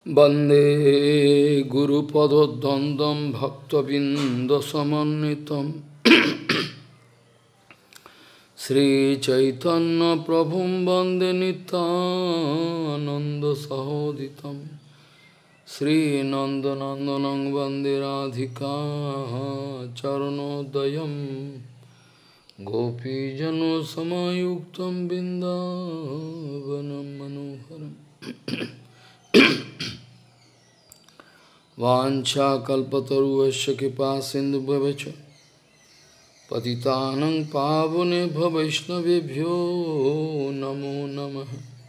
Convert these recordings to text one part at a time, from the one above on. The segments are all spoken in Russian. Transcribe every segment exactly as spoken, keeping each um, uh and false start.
वंदे गुरुपदद्वन्द्वं भक्तबिंदसमन्वितं श्रीचैतन्यप्रभुं वन्दे नित्यानन्दसहोदितं श्रीनन्दनन्दनं वन्दे राधिका चरणोदयं गोपीजनसमायुक्तं बिन्दावनं मनोहरम् वाञ्छाकल्पतरुश्च कृपा सिन्धुभ्यश्च पतितानं पावनेभ्यो वैष्णवेभ्यो नमो नमः।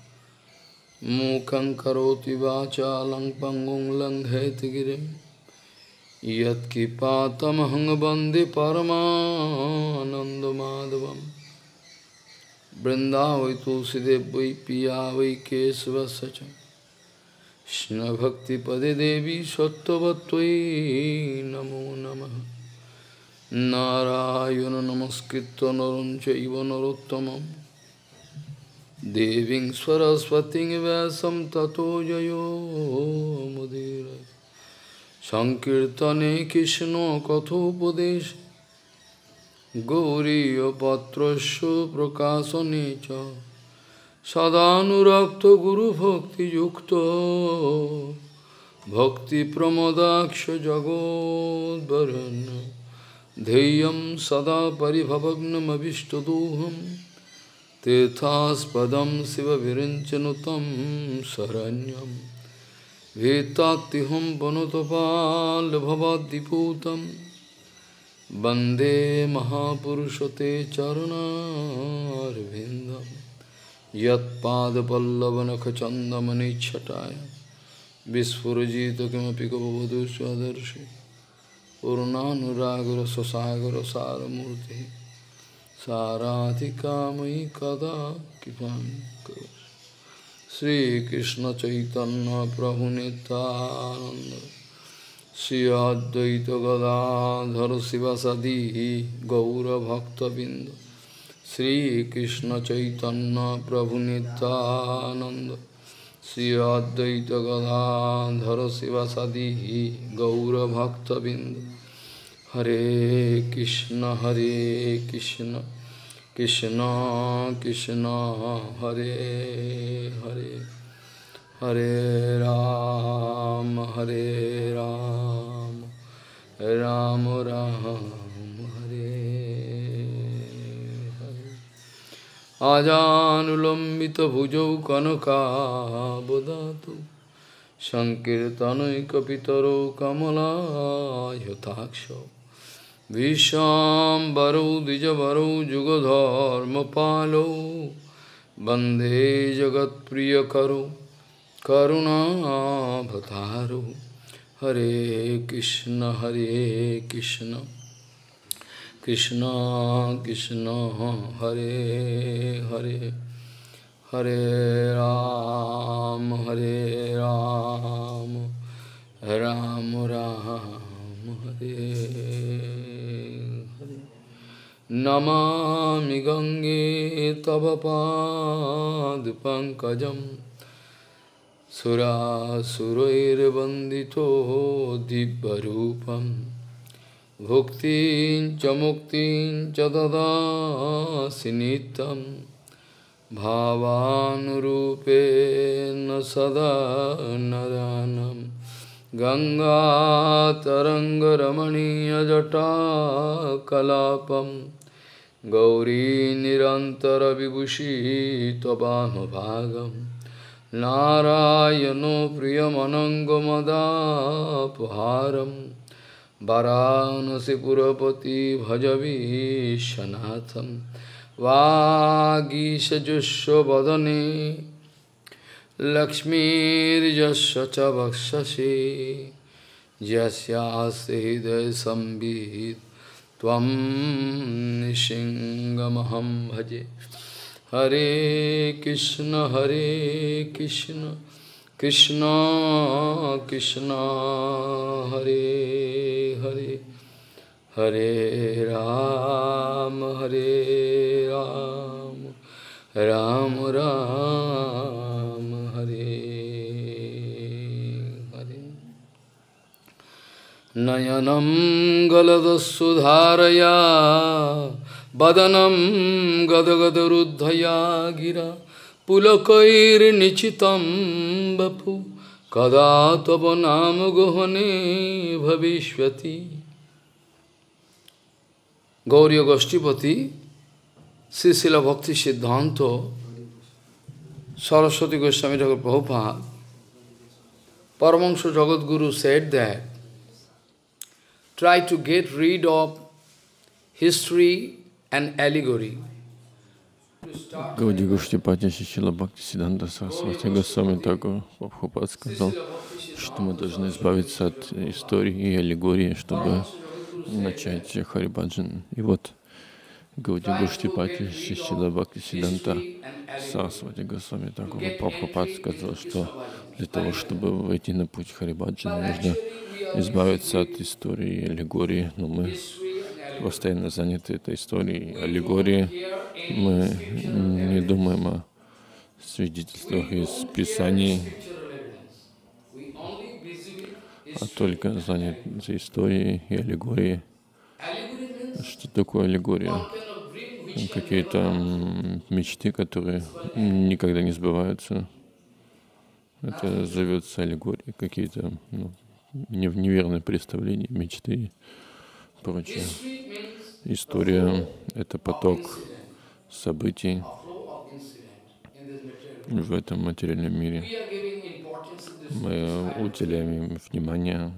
मूकं करोति वाचालं पङ्गुं लङ्घयति गिरिं यत्कृपातमहं वन्दे परमानन्दमाधवं। वृन्दावै तुलसीदेव वै पिया वै केशवस्य च कृष्ण भक्ति पदे देवी सत्ववत्त्वयि नमो नमः। नारायण नमस्कृत्य नरं चैव नरोत्तमं देवीं सरस्वतीं व्यासं ततो जयो मुदीरये। संकीर्तने कृष्ण कथोपदेश गौरीयपत्रस्य प्रकाशने च सदानुरक्त गुरुभक्तियुक्तो भक्तिप्रमोदाक्ष जगोद्वरुण्य ध्येयं सदा परिभवग्नमभिष्टदोहं तीर्थास्पदं शिवविरञ्चनुतं शरण्यं भीतात्तिहं वनुतपाल्भवद्दिपूतं वन्दे महापुरुषं ते चरणारविन्दम्। यत्पादपल्लवनखचन्दमनिच्छटाय विस्फुरजित किमपि कववधू स्वदर्शि पूर्णानुरागरससागरसारमूर्तिः साराधिकामयि कदा कृपां करोतु। श्रीकृष्णचैतन्यप्रभुनितानन्द श्री अद्वैत गदाधर शिवसदि गौरभक्तबिंद श्री कृष्ण चैतन्य प्रभु नित्यानंद श्री अद्वैत गदाधर शिवसदि गौरभक्तबिंद। हरे कृष्ण हरे कृष्ण कृष्ण कृष्ण हरे हरे हरे राम हरे राम राम राम हरे। आजानुलंबित भुजौ कनकाबदातु संकीर्तनैकपितरो कमलायताक्षौ विश्वाम्बरौ द्विजवरौ जुगधर्मपालौ वन्दे जगत्प्रियकरौ करुणावतारौ। हरे कृष्ण हरे कृष्ण कृष्ण कृष्ण हरे हरे हरे राम हरे राम राम राम हरे हरे। नमामि गंगे तव पादपङ्कजं सुरासुरैर्वन्दितो दिव्यरूपम् भुक्तिं च मुक्तिं च ददासि नित्यं भावानुरूपेण सदा नरानं। गंगातरङ्गरमणीयजटाकलापं गौरी निरन्तरविभूषी त्ववामभागं नारायणो प्रियमनङ्गमदापहारम् वाराणसीपुरपति भजवीशनाथं वागीशजुष्वदने लक्ष्मीर्यस्य च वक्षसि यस्यास्ति हृदयसंवित् त्वं नृसिंहमहं भजे। हरे कृष्ण हरे कृष्ण कृष्ण कृष्ण हरे हरे हरे राम हरे राम राम राम हरे Nayanam galadasudharaya Badanam gadagadaruddhaya gira Pulakair nichitam bapu Kada tava nama gohane bhavishvati. Gauriya Goshtipati, Srila Bhakti Siddhanta, Saraswati Goswami Thakur Prabhupada, Paramahansa Jagadguru said that try to get rid of history and allegory. Гаудия Гоштипати Шрила Бхакти Сиддханта Сарасвати Госвами Тхакур Прабхупад сказал, что мы должны избавиться от истории и аллегории, чтобы начать Харибаджан. И вот Гаудия Гоштипати Шрила Бхакти Сиддханта Сарасвати Госвами Тхакур Прабхупад сказал, что для того, чтобы войти на путь Харибаджана, нужно избавиться от истории и аллегории. Но мы постоянно заняты этой историей, аллегорией. Мы не думаем о свидетельствах из Писаний, а только заняты историей и аллегорией. Что такое аллегория? Какие-то мечты, которые никогда не сбываются. Это зовется аллегорией. Какие-то ну, неверные представления, мечты и прочее. История — это поток событий в этом материальном мире. Мы уделяем им внимание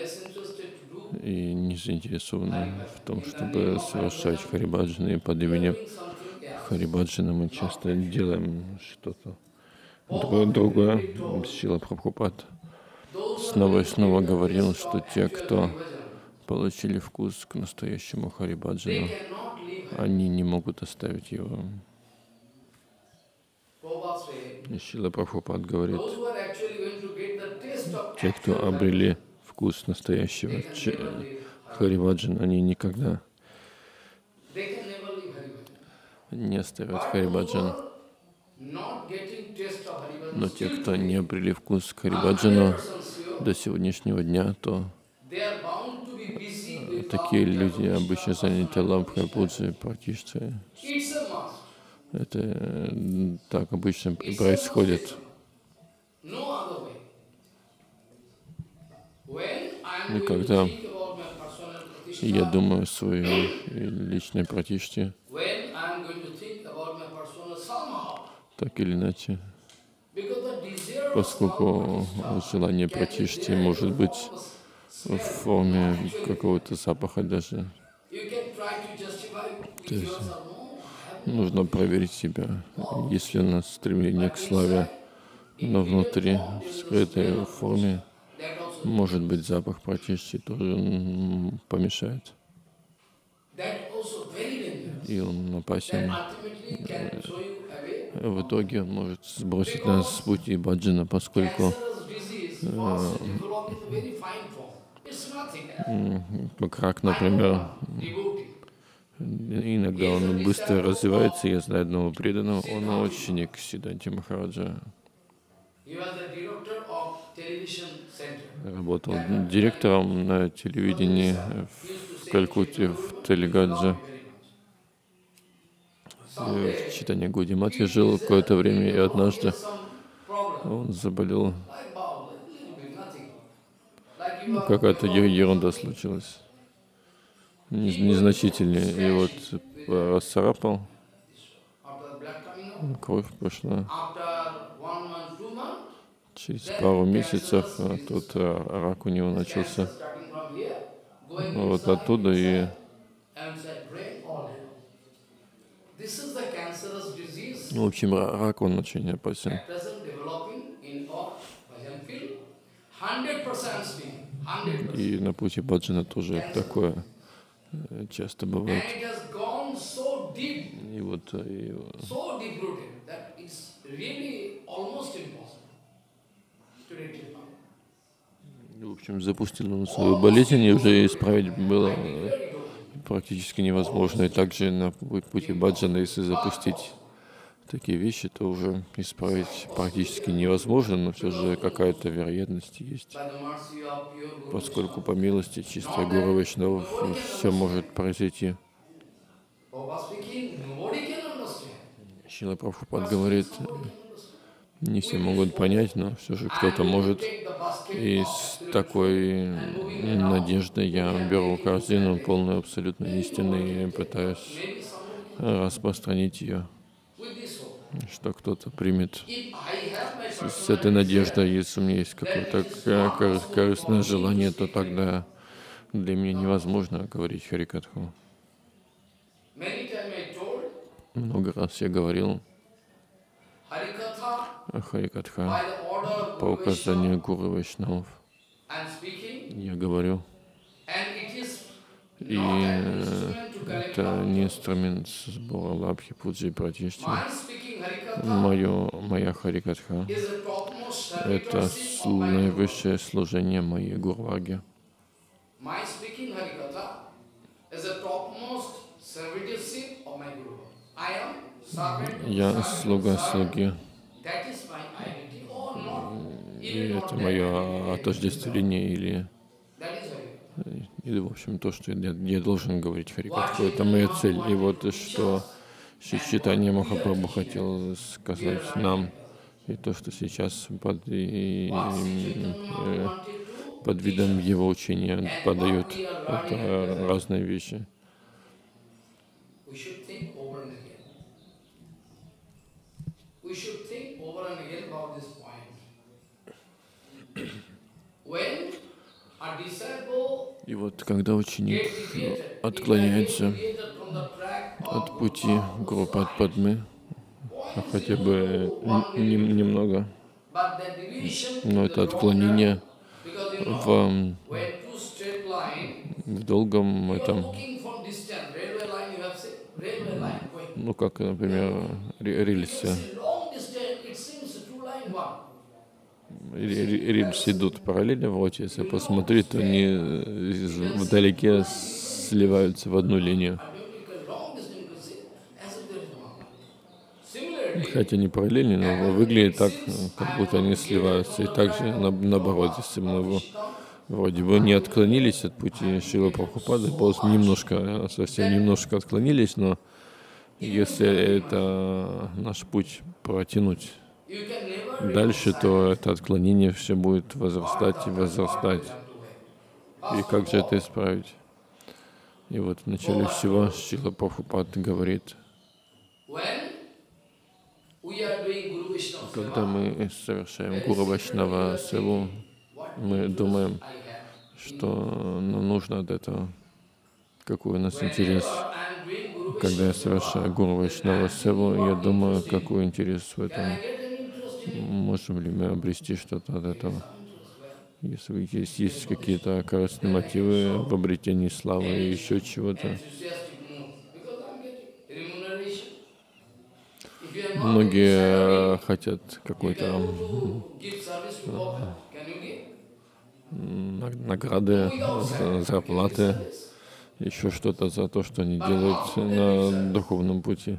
и не заинтересованы в том, чтобы совершать Харибаджаны. И под именем Харибаджана мы часто делаем что-то другое. Шрила Прабхупад снова и снова говорил, что те, кто получили вкус к настоящему Харибаджану, они не могут оставить его. И Шрила Прабхупад говорит, те, кто обрели вкус настоящего Харибаджана, они никогда не оставят Харибаджан. Но те, кто не обрели вкус к Харибаджану до сегодняшнего дня, то такие люди обычно заняты лампой пуджи, практически. Это так обычно происходит. И когда я думаю о своей личной пратиште, так или иначе, поскольку желание пратишти может быть в форме какого-то запаха даже. То есть нужно проверить себя. Если у нас стремление к славе, но внутри, в скрытой форме, может быть, запах пратишти тоже помешает. И он опасен. В итоге он может сбросить нас с пути баджана, поскольку как рак, например, иногда он быстро развивается. Я знаю одного преданного, он ученик Сиддханти Махараджа. Работал директором на телевидении в Калькутте, в Телегадже. В Чайтанья Гаудия жил какое-то время, и однажды он заболел. Какая-то ерунда случилась, незначительная. И вот расцарапал, кровь пошла. Через пару месяцев тут рак у него начался. Вот оттуда и ну, в общем, рак, он очень опасен. И на пути баджана тоже такое часто бывает. И вот и, в общем, запустил он свою болезнь, и уже исправить было практически невозможно. И также на пути баджана, если запустить такие вещи, то уже исправить практически невозможно, но все же какая-то вероятность есть, поскольку по милости чистой Гуру Вайшнавов все может произойти. Шрила Прабхупад говорит, не все могут понять, но все же кто-то может. И с такой надеждой я беру корзину, полную абсолютной истины, и пытаюсь распространить ее, что кто-то примет с, с этой надеждой. Если у меня есть какое-то кор корыстное желание, то тогда для меня невозможно говорить Харикатху. Много раз я говорил Харикатха по указанию Гуру Вайшнавов. Я говорю, и это не инструмент сбора лабхи, пуджи и пратишти. Мое, моя Харикатха — это наивысшее служение моей Гурваги. Я слуга слуги. И это мое отождествление или, или, в общем, то, что я, я должен говорить Харикатху, это моя цель. И вот что Шри Чайтанья Махапрабху хотел сказать нам, и то, что сейчас под, и, и, под видом его учения подают, это разные вещи. И вот когда ученик отклоняется от пути Гуру Падмы, хотя бы немного, но это отклонение в, в долгом этом, ну как, например, рельсы. Рельсы идут параллельно, вот если посмотреть, то они вдалеке сливаются в одну линию. Хотя не параллельно, но выглядит так, как будто они сливаются. И также наоборот, если мы вроде бы не отклонились от пути Шрилы Прабхупады, просто немножко, совсем немножко отклонились, но если это наш путь протянуть дальше, то это отклонение все будет возрастать и возрастать. И как же это исправить? И вот в начале всего Шрила Прабхупад говорит, когда мы совершаем Гуру Вайшнава севу, мы думаем, что нам нужно от этого, какой у нас интерес. Когда я совершаю Гуру Вайшнава севу, я думаю, какой интерес в этом. Можем ли мы обрести что-то от этого? Если есть, есть какие-то корыстные мотивы в обретении славы и еще чего-то. Многие хотят какой-то награды, зарплаты, еще что-то за то, что они делают на духовном пути.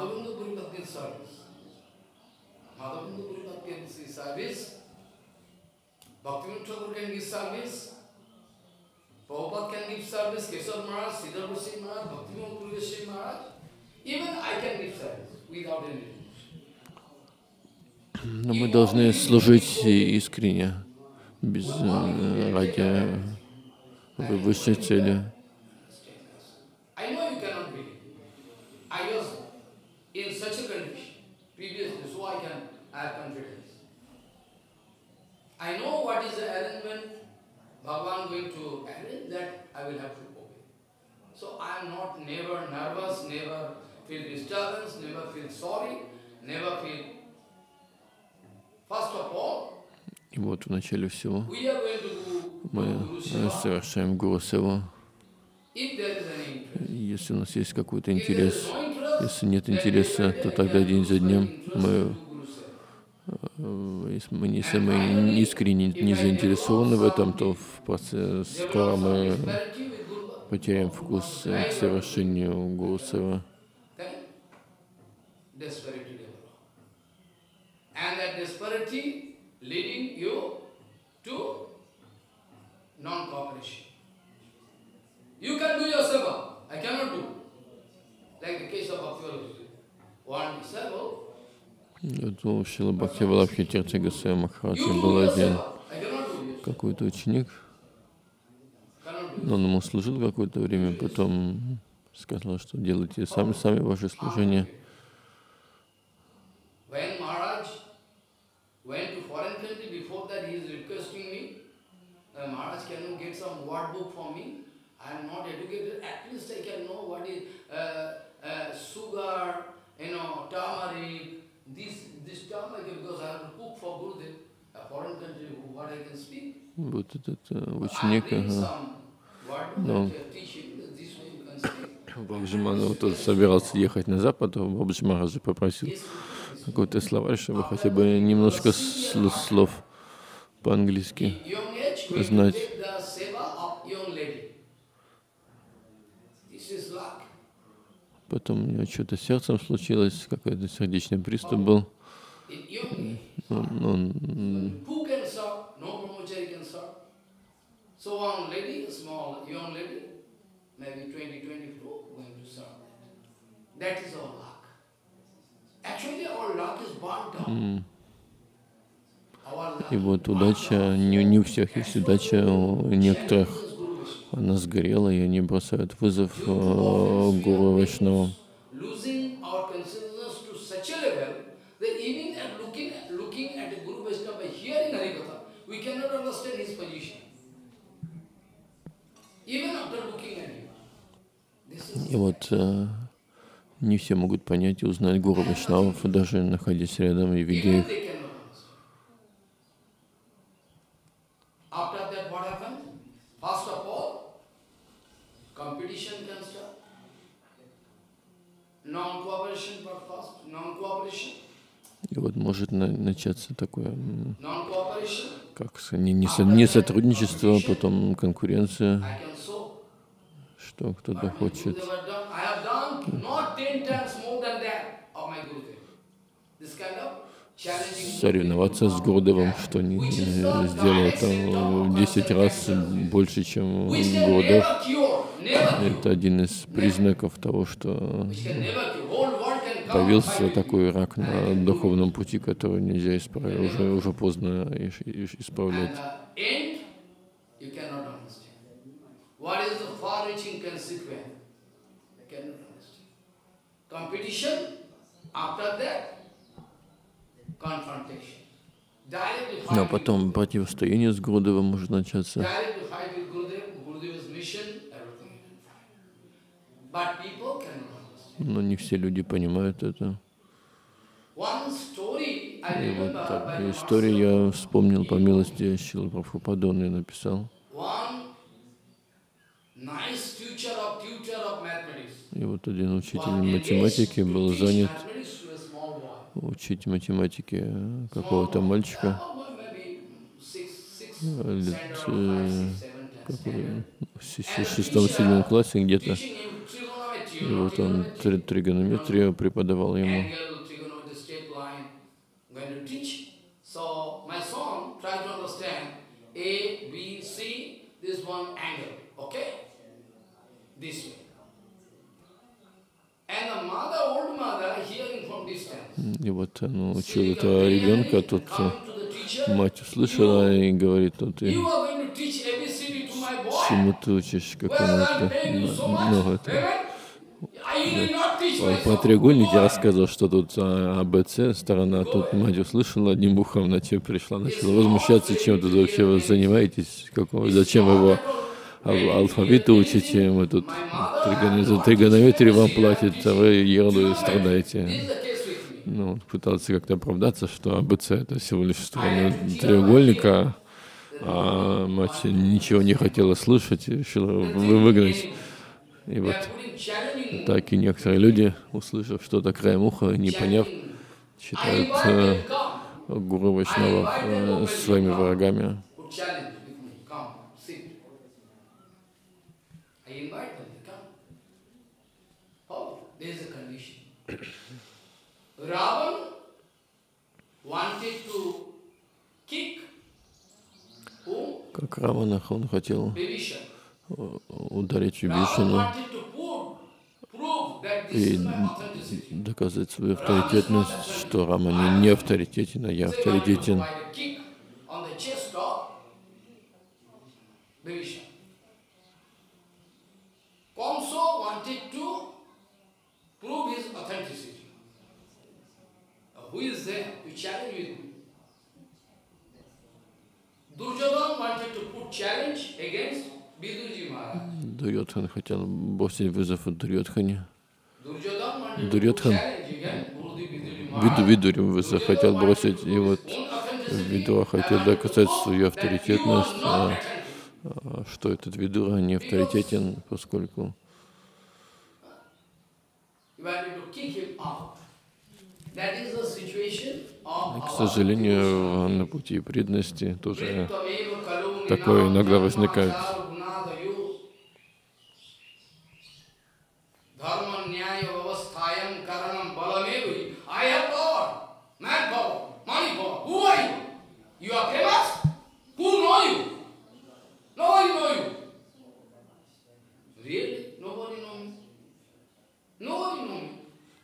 Но мы должны служить искренне, без ради высшей цели. Bhagavan going to arrange that, I will have to obey. So I am not never nervous, never feel disturbance, never feel sorry, never feel. First of all, и вот в начале всего мы совершаем Гуру Севу. Если у нас есть какой-то интерес, если нет интереса, то тогда день за днем мы, если мы, если мы искренне не заинтересованы в этом, то в процессе, скоро мы потеряем вкус к совершению Гуру Севы. that disparity leading you to non-cooperation. You can do your seva, I cannot do. Like the case of Bhakti. One disciple. Вот у Шрилы Бхакти-Валабхи Тиртха Госвами Махараджи был один какой-то ученик, он ему служил какое-то время, потом сказал, что делайте сами, сами ваше служение. When Maharaj went to foreign country, before that he is requesting me, uh, Maharaj, can you get some word book for me? I am not educated, at least I can know what is uh, uh, sugar, you know, turmeric, this, this turmeric, because I have to cook for Gurudev, a foreign country, what I can speak. Вот этот uh, ученик, ага. Но Бабаджи Махарадж тот собирался ехать на Запад, Бабаджи Махарадж попросил какой-то словарь, чтобы хотя бы немножко слов по-английски знать. Потом у него что-то с сердцем случилось, какой-то сердечный приступ был. Он, он So one lady, a small young lady, maybe twenty, twenty-four, going to serve that. That is our luck. Actually, our luck is burnt out. И вот удача, не, не у всех есть удача, у некоторых она сгорела, и они бросают вызов э, Гуру Вайшнавам. И вот э, не все могут понять и узнать Гуру Вайшнавов, даже находясь рядом и видя их. И вот может на, начаться такое, как не, не, не сотрудничество, потом конкуренция, что кто-то хочет соревноваться с Гурудевом, что не сделал там в десять раз больше, чем Гурудев. Это один из признаков того, что появился такой рак на духовном пути, который нельзя исправить, уже, уже поздно исправлять. Но потом противостояние с Гурудевом может начаться. Но не все люди понимают это. И вот такую историю я вспомнил по милости Шрилы Прабхупады, он ее написал. И вот один учитель математики был занят учить математике какого-то мальчика лет э, в шестом-седьмом классе где-то. И вот он три тригонометрию преподавал ему. И вот он учил этого ребенка, тут мать услышала и говорит, ну ты чему ты учишь, какому-то, ну, это, он по треугольнике рассказывал, что тут А, Б, С сторона, тут мать услышала одним ухом, на чем пришла, начала возмущаться, чем тут вообще вы занимаетесь, какого, зачем вы его алфавиты учите, мы тут за тригонометрию вам платят, а вы ерунду страдаете. Ну, пытался как-то оправдаться, что А, Б, С это всего лишь стороны треугольника, а мать ничего не хотела слышать и решила выгнать. И вот так и некоторые люди, услышав что-то краем уха, не поняв, считают э, Гуру Вайшнавов э, своими врагами. wanted to kick who? Как Равана, он хотел Vibhishan. ударить Ravana Вибишину wanted to prove, prove that this и is my authenticity. доказать свою авторитетность, что Рама не, не авторитетен, а я So he wanted to авторитетен. provide a kick on the chest of Vibhishan. Kamsa wanted to prove his authenticity. Now, who is there to challenge with me? Duryodhana wanted to put challenge against Vidurji Maharaj. Дурьодхан хотел бросить вызов от Дурьодхане. Duryodhana wanted to put Дурьодхан challenge against Gurudev Vidurji Виду Maharaj. Видурю вызов хотел бросить, и вот Own authenticity. Видура хотел доказать свою авторитетность, а, а, что этот Видура не авторитетен, поскольку He wanted to kick him out. That is the situation of к our сожалению, на пути преданности тоже Vritameva kalunina такое иногда возникает. dharmanadayu dharma nyaya vavasthayam karanam balamevi. I have power, manpower, money power. Who are you? You are famous? Who know you? Nobody know you. Really? Nobody know me? Nobody know me.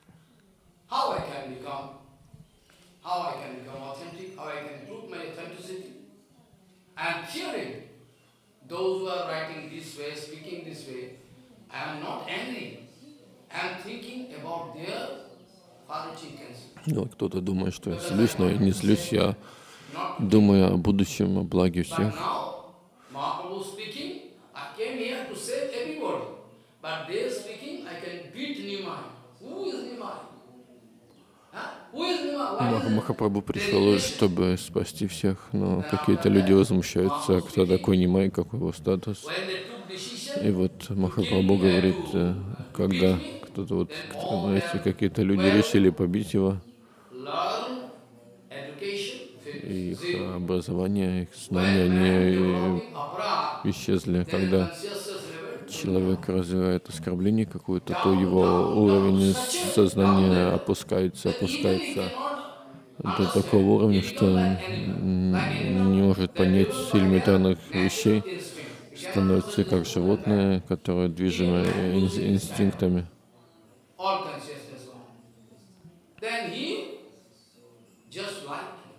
How I can become? How I can become authentic? How I can prove my authenticity? I am fearing those who are writing this way, speaking this way. I am not angry. I am thinking about their far-reaching concern. Ну, кто-то думает, что я злюсь, но я не злюсь, я думаю о будущем, о благе But всех. now, Mahaprabhu speaking, I came here to save everybody. But they are speaking, I can beat Nimai. Who is Nimai? Huh? Who is Nimai? Why Мах- is it? Махапрабху пришел, чтобы спасти всех, но какие-то люди возмущаются, кто такой Нимай, какой его статус. When they took decision, И вот Махапрабху говорит, э, когда кто-то вот, кто- знаете, какие-то люди решили побить его, learn education, и finish. их образование, их знания, они исчезли. Когда человек развивает оскорбление какое-то, то его уровень сознания опускается, опускается до такого уровня, что он не может понять элементарных вещей, становится как животное, которое движимо ин- инстинктами. all consciousness on. Then he just like him.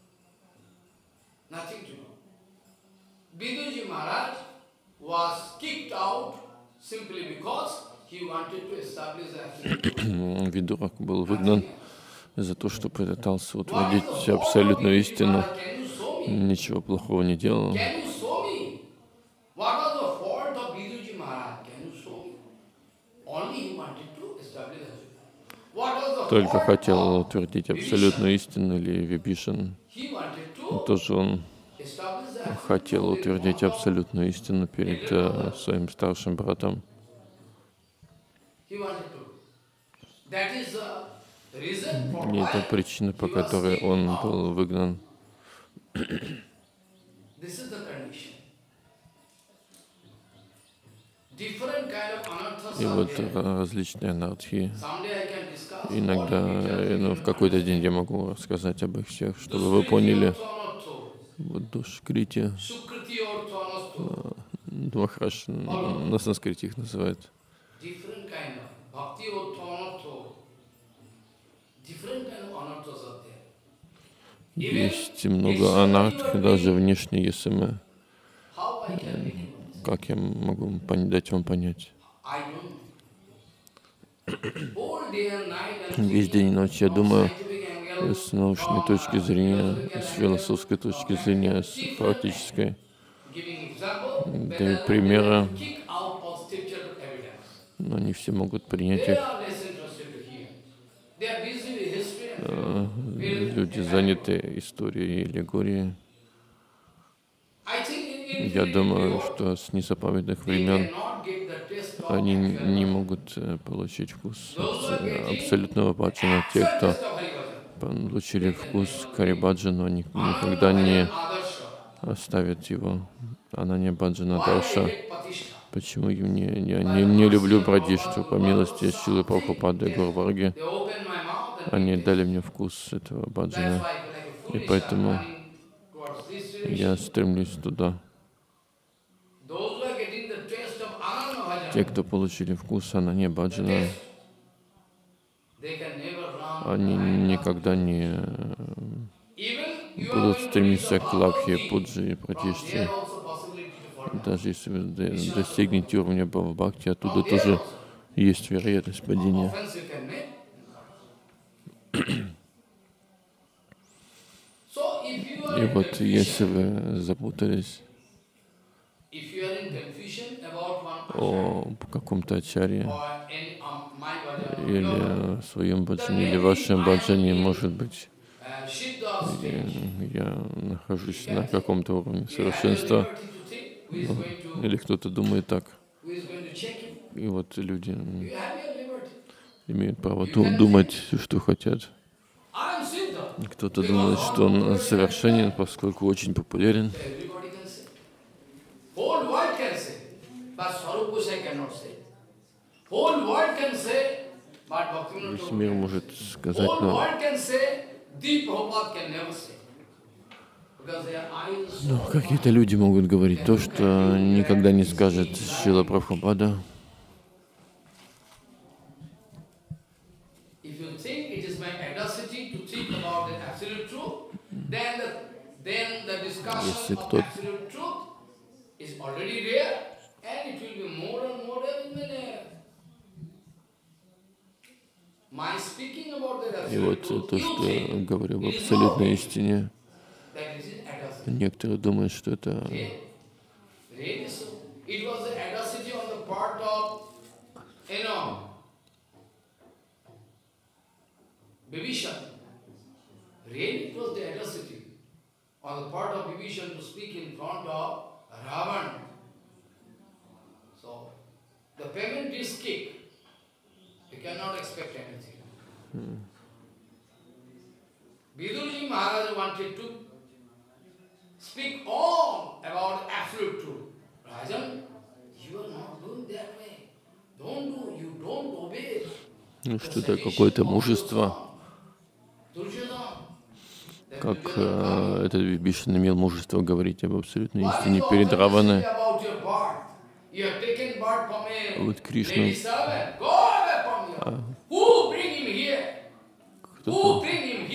Nothing to do. Vidurji Maharaj was kicked out simply because he wanted to establish the absolute truth. Видура был выгнан за то, что пытался утвердить абсолютную истину, Can you show me? ничего плохого не делал. Can you show me? What was the fault of Vidurji Maharaj? Can you show me? Only he wanted to establish the absolute. What was the Только fault хотел of утвердить абсолютную истину, или Вибишин, He wanted to тоже он establish the absolute хотел truth in утвердить front of- абсолютную истину перед э, своим старшим братом. He wanted to. That is the reason for И это why причина, по he was которой kicked он out. был выгнан. This is the condition. Different kind of anarthas И are вот there. э, различные анархии. Someday I can discuss Иногда, what э, it ну, means в in какой-то anarthas. день я могу рассказать об их всех, чтобы вы поняли. Вот Душкрити, Sukriti ortho Махараш на санскрите их называют. different kind of bhakti ortho anartho. Different kind of anarthas are there. Есть много анарт, даже внешне, если мы, How I can make you understand? как я могу пон- дать вам понять. I don't know. All day and night I'm Весь день и thinking ночь я from думаю scientific angle, с научной from точки зрения, philosophical с angle, философской точки зрения, с практической. giving example, Даю whether примеры, they kick out of scriptural evidence. но не все могут принять They их. are less interested to hear. They are busy with history and Э, philosophy. Люди заняты историей и аллегорией. I think in Я infinity думаю, period, что с незапамятных they времен cannot get the taste of они actual не knowledge. могут э, получить вкус Those who are абс- getting абсолютного баджана. Те, actual кто taste of Haribhajan, получили вкус Харибаджана, они никогда не Adarsa, оставят его. Она не Баджана why Дарша. they get Patishtha? Почему я не, я не, не люблю Брадишту? По милости Шилы Прабхупады и Гурварги, They open my mouth and они taste. дали мне вкус этого That's баджана. why I И поэтому я стремлюсь туда. Те, кто получили вкус Ананья Баджана, они никогда не будут стремиться к лабхе, пуджи и пратиште. Даже если вы достигнете уровня Бхава-бхакти, оттуда тоже есть вероятность падения. И вот если вы запутались о каком-то ачарье или своем баджане, или вашем баджане, может быть, я, я нахожусь на каком-то уровне совершенства, ну, или кто-то думает так. И вот люди имеют право думать, что хотят. Кто-то думает, что он совершенен, поскольку очень популярен. Весь мир может сказать, но, но какие-то люди могут говорить то, что никогда не скажет Шрила Прабхупада. Если кто-то И вот то, что я говорю об абсолютной истине, некоторые думают, что это Really, it was the audacity on the part of Vibhishan to speak in front of Ravana. So, the payment is kick. You cannot expect anything. Hmm. Vidurji Maharaj wanted to speak all about absolute truth. Rajan, you are not doing that way. Don't do, you don't obey. Ну, что-то какое-то мужество. Как э, этот Вибишан имел мужество говорить об абсолютной истине перед Раваной. Вот Кришна. А, кто-то.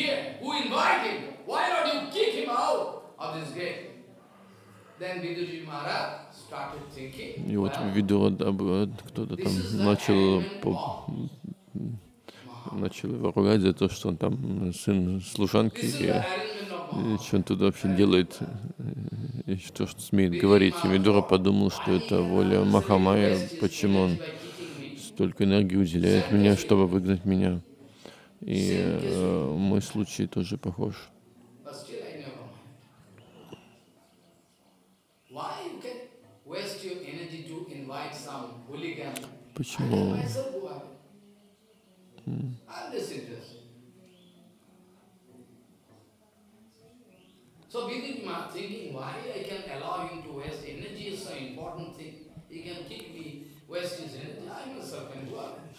И вот Видура, кто-то там начал по, начал его ругать за то, что он там сын служанки, и, и что он туда вообще делает, и что, что смеет говорить. И Видура подумал, что это воля Махамайи, почему он столько энергии уделяет мне, чтобы выгнать меня. И э, мой случай тоже похож. Почему? Hmm. So Vidima thinking, why I can allow him to waste energy is so important thing. He can keep me waste his energy. I myself can go out.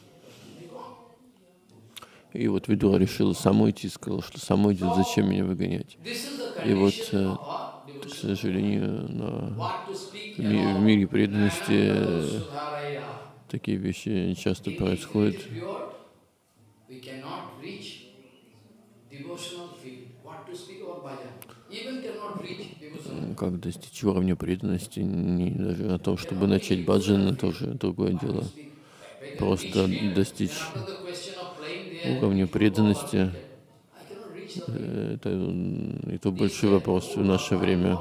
И вот Видура решил сам уйти, сказал, что сам уйдет, зачем меня выгонять. И вот, к сожалению, на, в мире преданности такие вещи часто происходят. Как достичь уровня преданности, не даже о том, чтобы начать баджан, это уже другое дело. Просто достичь уровня преданности, это, это большой вопрос в наше время.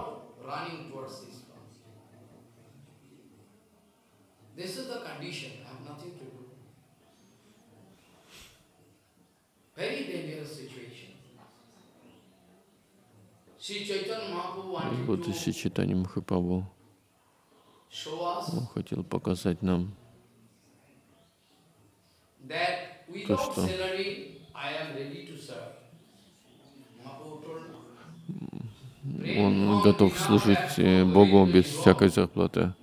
И вот Шри Чайтанья Махапрабху, он хотел показать нам то, что он готов служить Богу без всякой зарплаты.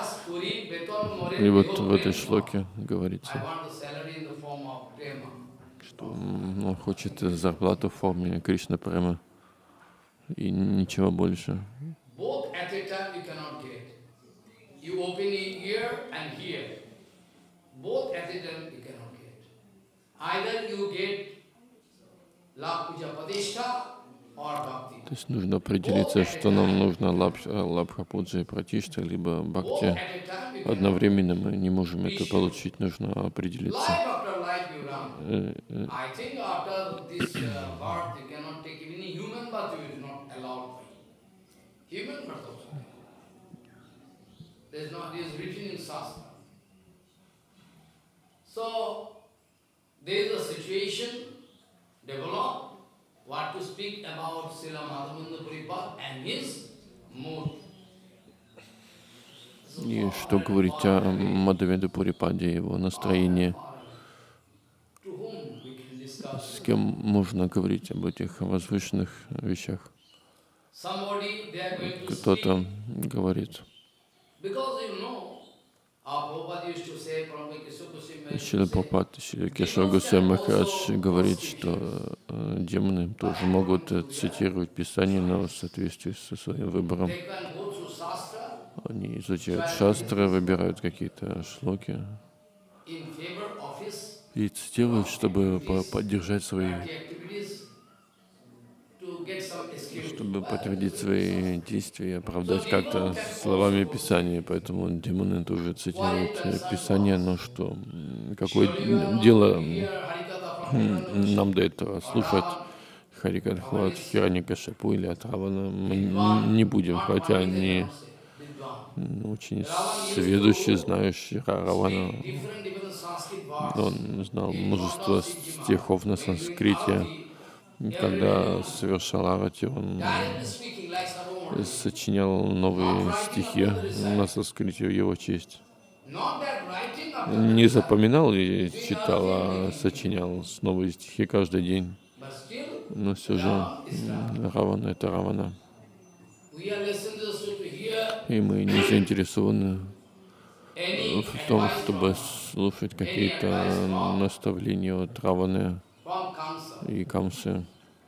И вот в этой шлоке говорится, что он хочет зарплату в форме Кришна Према. и ничего больше. Both at a time you cannot get. You open it here and here. Both at a time you cannot get. Either you get Lab Puja Padishta or Bhakti. То есть нужно определиться, что нам нужно лабха пуджа и пратишта, либо бхакти. Одновременно мы не можем это получить, нужно определиться. I think after this uh, birth you cannot take even human birth is not allowed. Human birth also. There is not, it is written in Shastra. So there is a situation developed. What to speak about Srila Madhavendra Puripad and his mood. И что говорить о Мадхавендра Пурипаде, его настроении, с кем можно говорить об этих возвышенных вещах. Кто-то говорит. Шрила Прабхупада, Шрила Кешава Госвами Махарадж говорит, что э, демоны тоже могут э, цитировать Писание, но в соответствии со своим выбором. Они изучают шастры, выбирают какие-то шлоки и цитируют, чтобы поддержать свои, чтобы подтвердить свои действия и оправдать как-то словами Писания. Поэтому демоны тоже цитируют Писание, но что, какое дело нам до этого слушать Харикатху от Хираньякашипу или от Равана мы не будем, хотя они очень сведущий, знающий Равана. Он знал множество стихов на санскрите. Когда совершал арати, он сочинял новые стихи на санскрите в его честь. Не запоминал и читал, а сочинял новые стихи каждый день. Но все же Равана — это Равана. И мы не заинтересованы в том, чтобы слушать какие-то наставления от Раваны и Камсы.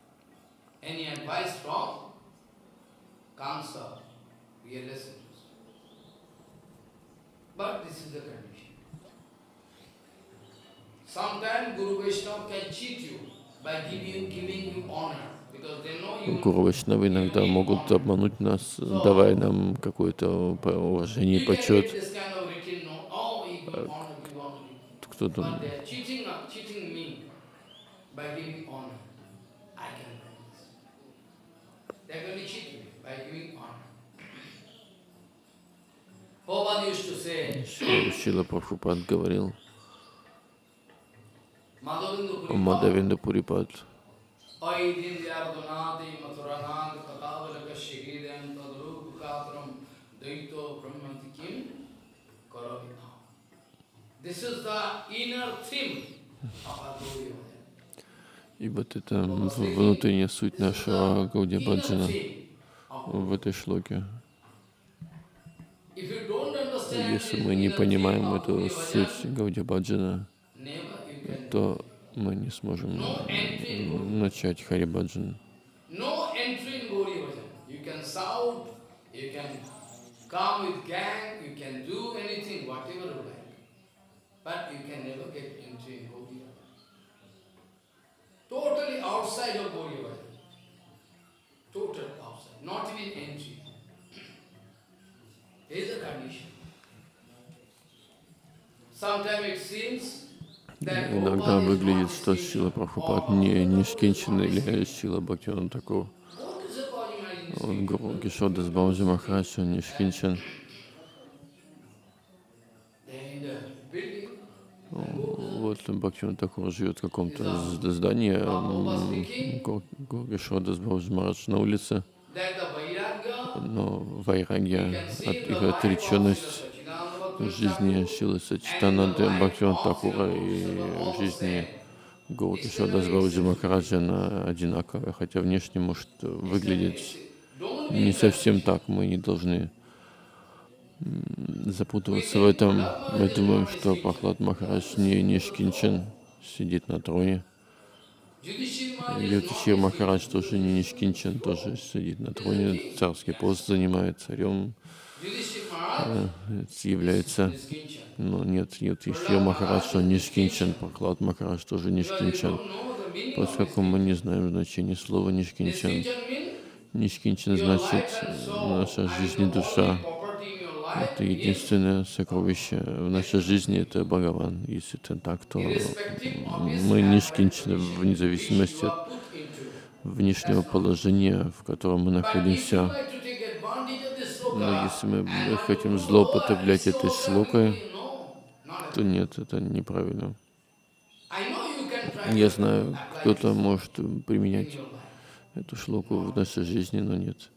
Гуру Вайшнавы иногда могут обмануть нас, давая нам какое-то уважение и почет. Кто-то Шрила Прабхупад говорил, Мадхавендра Пурипад, и вот это внутренняя суть нашего Гаудия Баджана в этой шлоке. Если мы не понимаем эту суть Гаудия Баджана, то мы не сможем начать Хари Баджан. Totally outside of Gauriya Bhajan. Total outside, not even entry. There is a condition. Sometimes it seems that иногда выглядит, что Шрила Прабхупад не Нишкинчин или Шрила Бхактивинода Тхакур. Он Гуру Кишор Дас Бабаджи Махарадж, он Нишкинчин. Вот Бхактивинода Тхакур живет в каком-то здании, Гуру Кишор Дас Бабаджи Махарадж на улице. Но вайрагья, от их отреченность в жизни Шрилы Сачитананды Бхактивинода Тхакура и в жизни Гуру Кишора Дас Бабаджи Махараджа она одинаковая, хотя внешне может выглядеть не совсем так. Мы не должны запутываться в этом. Мы думаем, что Прахлад Махарадж не Нишкинчин, сидит на троне. Юдхишир Махарадж тоже не Нишкинчан, тоже сидит на троне, царский пост занимает, царем э, является. Но нет, Юдхишир Махарадж, он Нишкинчан, Прахлад Махарадж тоже Нишкинчан, поскольку мы не знаем значения слова Нишкинчан. Нишкинчан значит наша жизнь и душа. Это единственное сокровище в нашей жизни, это Бхагаван. Если это так, то мы нишкинчаны вне зависимости от внешнего положения, в котором мы находимся. Но если мы хотим злоупотреблять этой шлокой, то нет, это неправильно. Я знаю, кто-то может применять эту шлоку в нашей жизни, но нет.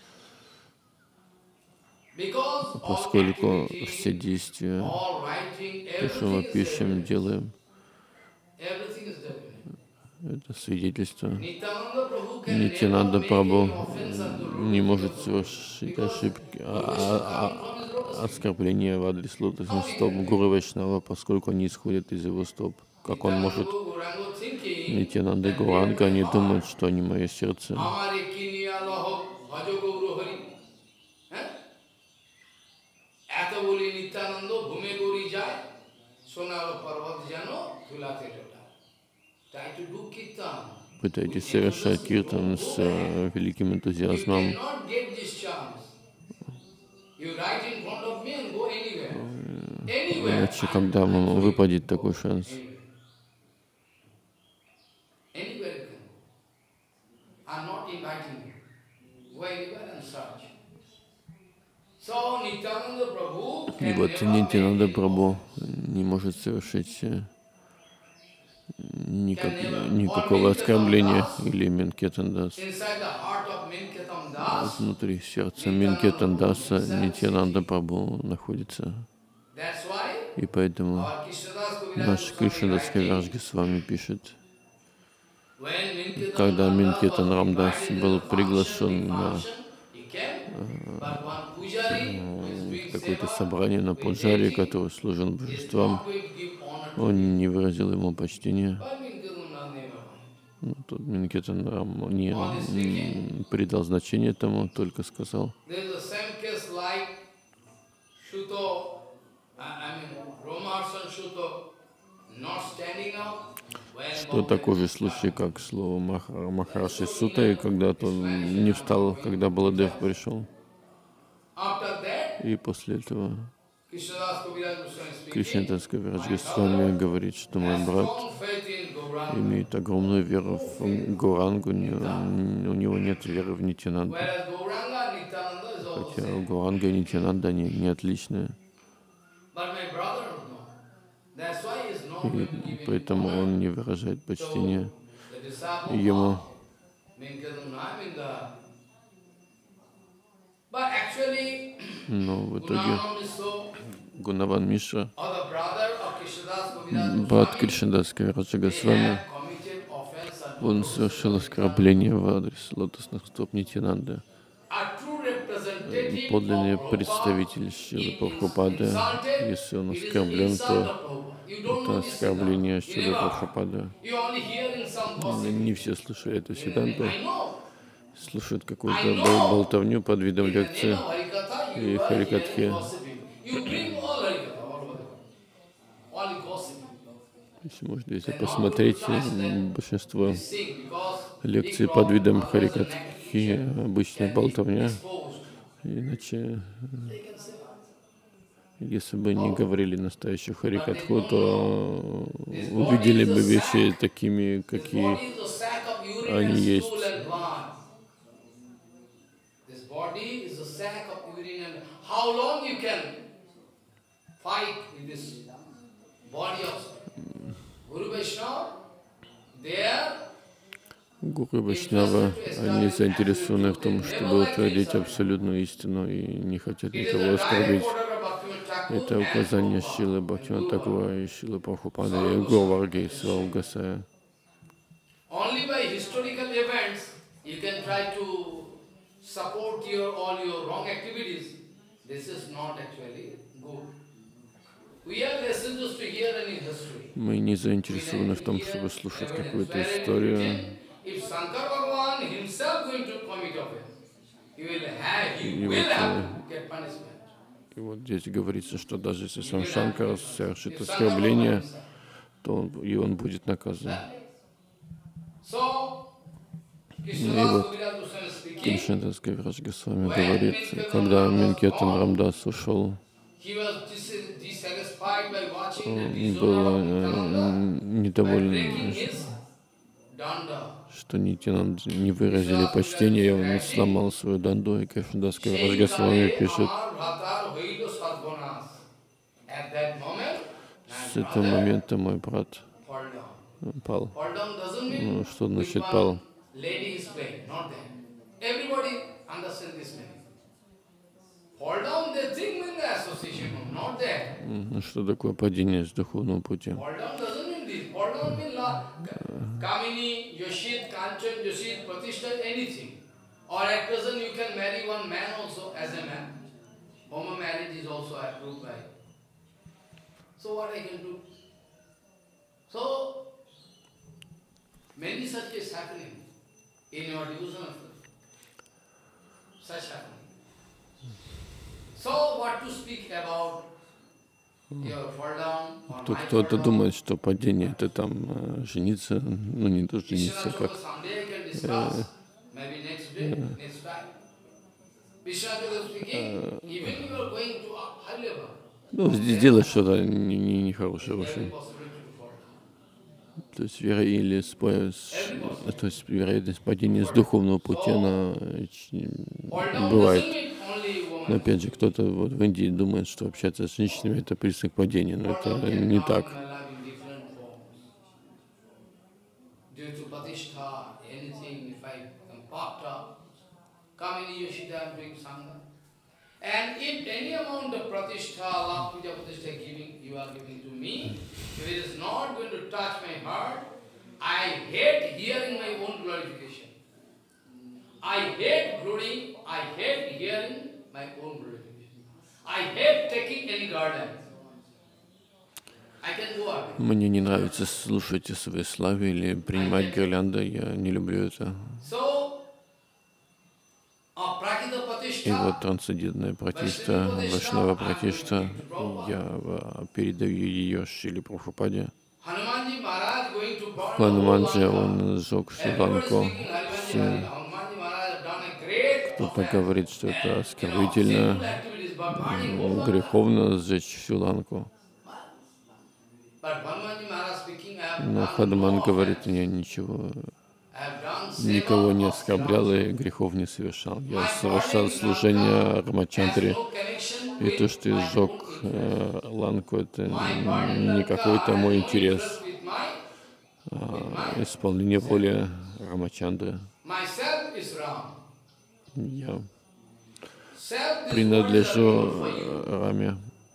Поскольку все действия, то, что мы пишем, делаем, это свидетельство. Нитьянанда Прабху не может совершить ошибки, а, а, оскорбления в адрес лотосных стоп Гуру Вайшнава, поскольку они исходят из его стоп. Как он может? Нитьянанда и Гауранга, они думают, что они мое сердце. Пытайтесь совершать киртан с uh, великим энтузиазмом. Иначе, когда вам выпадет такой шанс? И вот Нитьянанда Прабху не может совершить никак, никакого оскорбления или Менкетандас. Внутри сердца Менкетандаса Нитьянанда Прабху находится. И поэтому наш Кришнадас Кавирадж Госвами пишет, когда Менкетан Рамдас был приглашен на какое-то собрание на Пуджаре, который служил божествам, он не выразил ему почтения. Ну, тут Менкетан Рам не, не придал значения тому, только сказал, что такой же случай, как слово Махараши Сута, и когда-то он не встал, когда Баладев пришел. И после этого Кришнадас Кавирадж Госвами говорит, что мой брат имеет огромную веру в Гаурангу, у него нет веры в Нитьянанду. Хотя Гауранга и Нитьянанда они не отличные. И поэтому он не выражает почтения ему. Но в итоге Гунаван Мишра, брат Кришнадас Кавирадж Госвами, он совершил оскорбление в адрес лотосных стоп Нитьянанды. Подлинный представитель Шрилы Прабхупады, если он оскорблен, то это оскорбление Шрилы Прабхупады. Не все слушали эту Сиддханту, слушают какую-то болтовню под видом лекции и харикатхи. Если можно, если посмотреть, большинство лекций под видом харикатхи обычная болтовня. Иначе, если бы не говорили настоящую харикатху, то увидели бы вещи такими, какие они есть. Гуру Вайшнава, они заинтересованы в том, чтобы утвердить абсолютную истину и не хотят никого оскорбить. Это указание Шрилы Бхактивинода Тхакура и Шрилы Прабхупады и Говарги и Сварупа Госвами. Мы не заинтересованы в том, чтобы слушать какую-то историю. И вот, э, и вот здесь говорится, что даже если сам Шанкара совершит оскорбление, то он, и он будет наказан. И вот Кришнадас Кавирадж Госвами говорит, когда Минкетан Рамдас ушел, он был э, недоволен, что Нитянанд не выразили почтение, и он сломал свою данду, и Кришнадас Кавирадж Госвами пишет: с этого момента мой брат пал. Ну, что значит пал? Ну, что такое падение с духовного пути? Many such is happening in your devotional such happening. So what to speak about your fall down or Тут my кто-то fall down? думает, что падение это там э, жениться, ну не то жениться, как Someday I can discuss, maybe next day, next time. Vishwanath speaking, even you are going to a high level, ну, сделать что-то не, не, нехорошее, в общем. То есть, веро... или с... С... то есть вероятность падения с духовного пути, она бывает. Но опять же, кто-то вот в Индии думает, что общаться с женщинами это признак падения, но это не так. And if any amount of pratishtha, love puja pratishtha giving, you are giving to me, if it is not going to touch my heart, I hate hearing my own glorification. I hate glory, I hate hearing my own glorification. I hate taking any garden. I can go away. Мне не нравится слушать о своей славе или принимать гирлянды, я не люблю это. И вот трансцендентная пратишта, Вайшнава пратишта, я передаю ее Шриле Прабхупаде. Хануманджи, он сжег Шри-Ланку. Кто-то говорит, что это оскорбительно, греховно сжечь Шри-Ланку. Но Хануман говорит, я ничего, никого не оскорблял и грехов не совершал. Я совершал служение Рамачандре, и то, что я сжег э, Ланку, это не какой-то мой интерес, а исполнение воли Рамачандры. Я принадлежу Раме.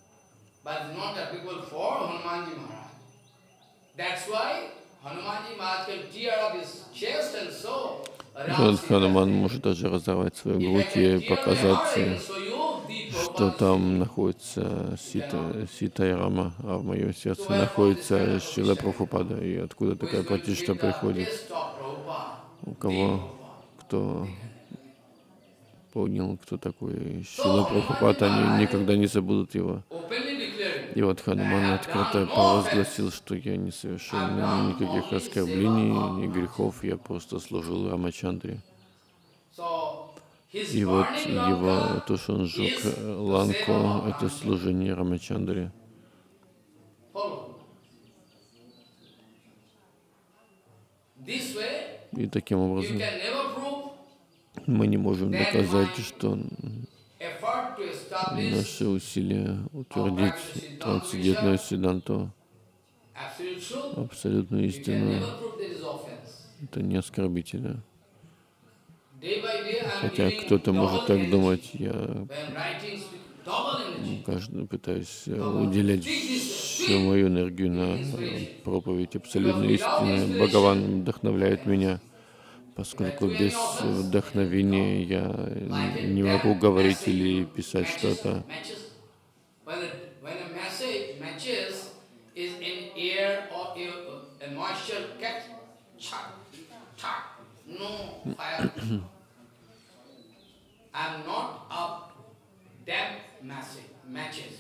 Вот Хануман может даже разорвать свою грудь и показать, что там находится Сита, Сита и Рама, а в моем сердце находится Шрила Прабхупада. И откуда такая пратишта приходит? У кого, кто понял, кто такой Шрила Прабхупада, они никогда не забудут его. И вот Хануман открыто провозгласил, что я не совершил никаких оскорблений, ни грехов, я просто служил Рамачандре. И вот его, то, что он сжег Ланку, это служение Рамачандре. И таким образом мы не можем доказать, что наши усилия утвердить трансцендентную Сиддханту, абсолютную истину, это не оскорбительно. Хотя кто-то может так думать, я каждый пытаюсь уделять всю мою энергию на проповедь абсолютной истины. Бхагаван вдохновляет меня, поскольку без вдохновения я не могу говорить или писать что-то. is in air or a, a moisture catch, chak, chak, no fire. I'm not of damp matches.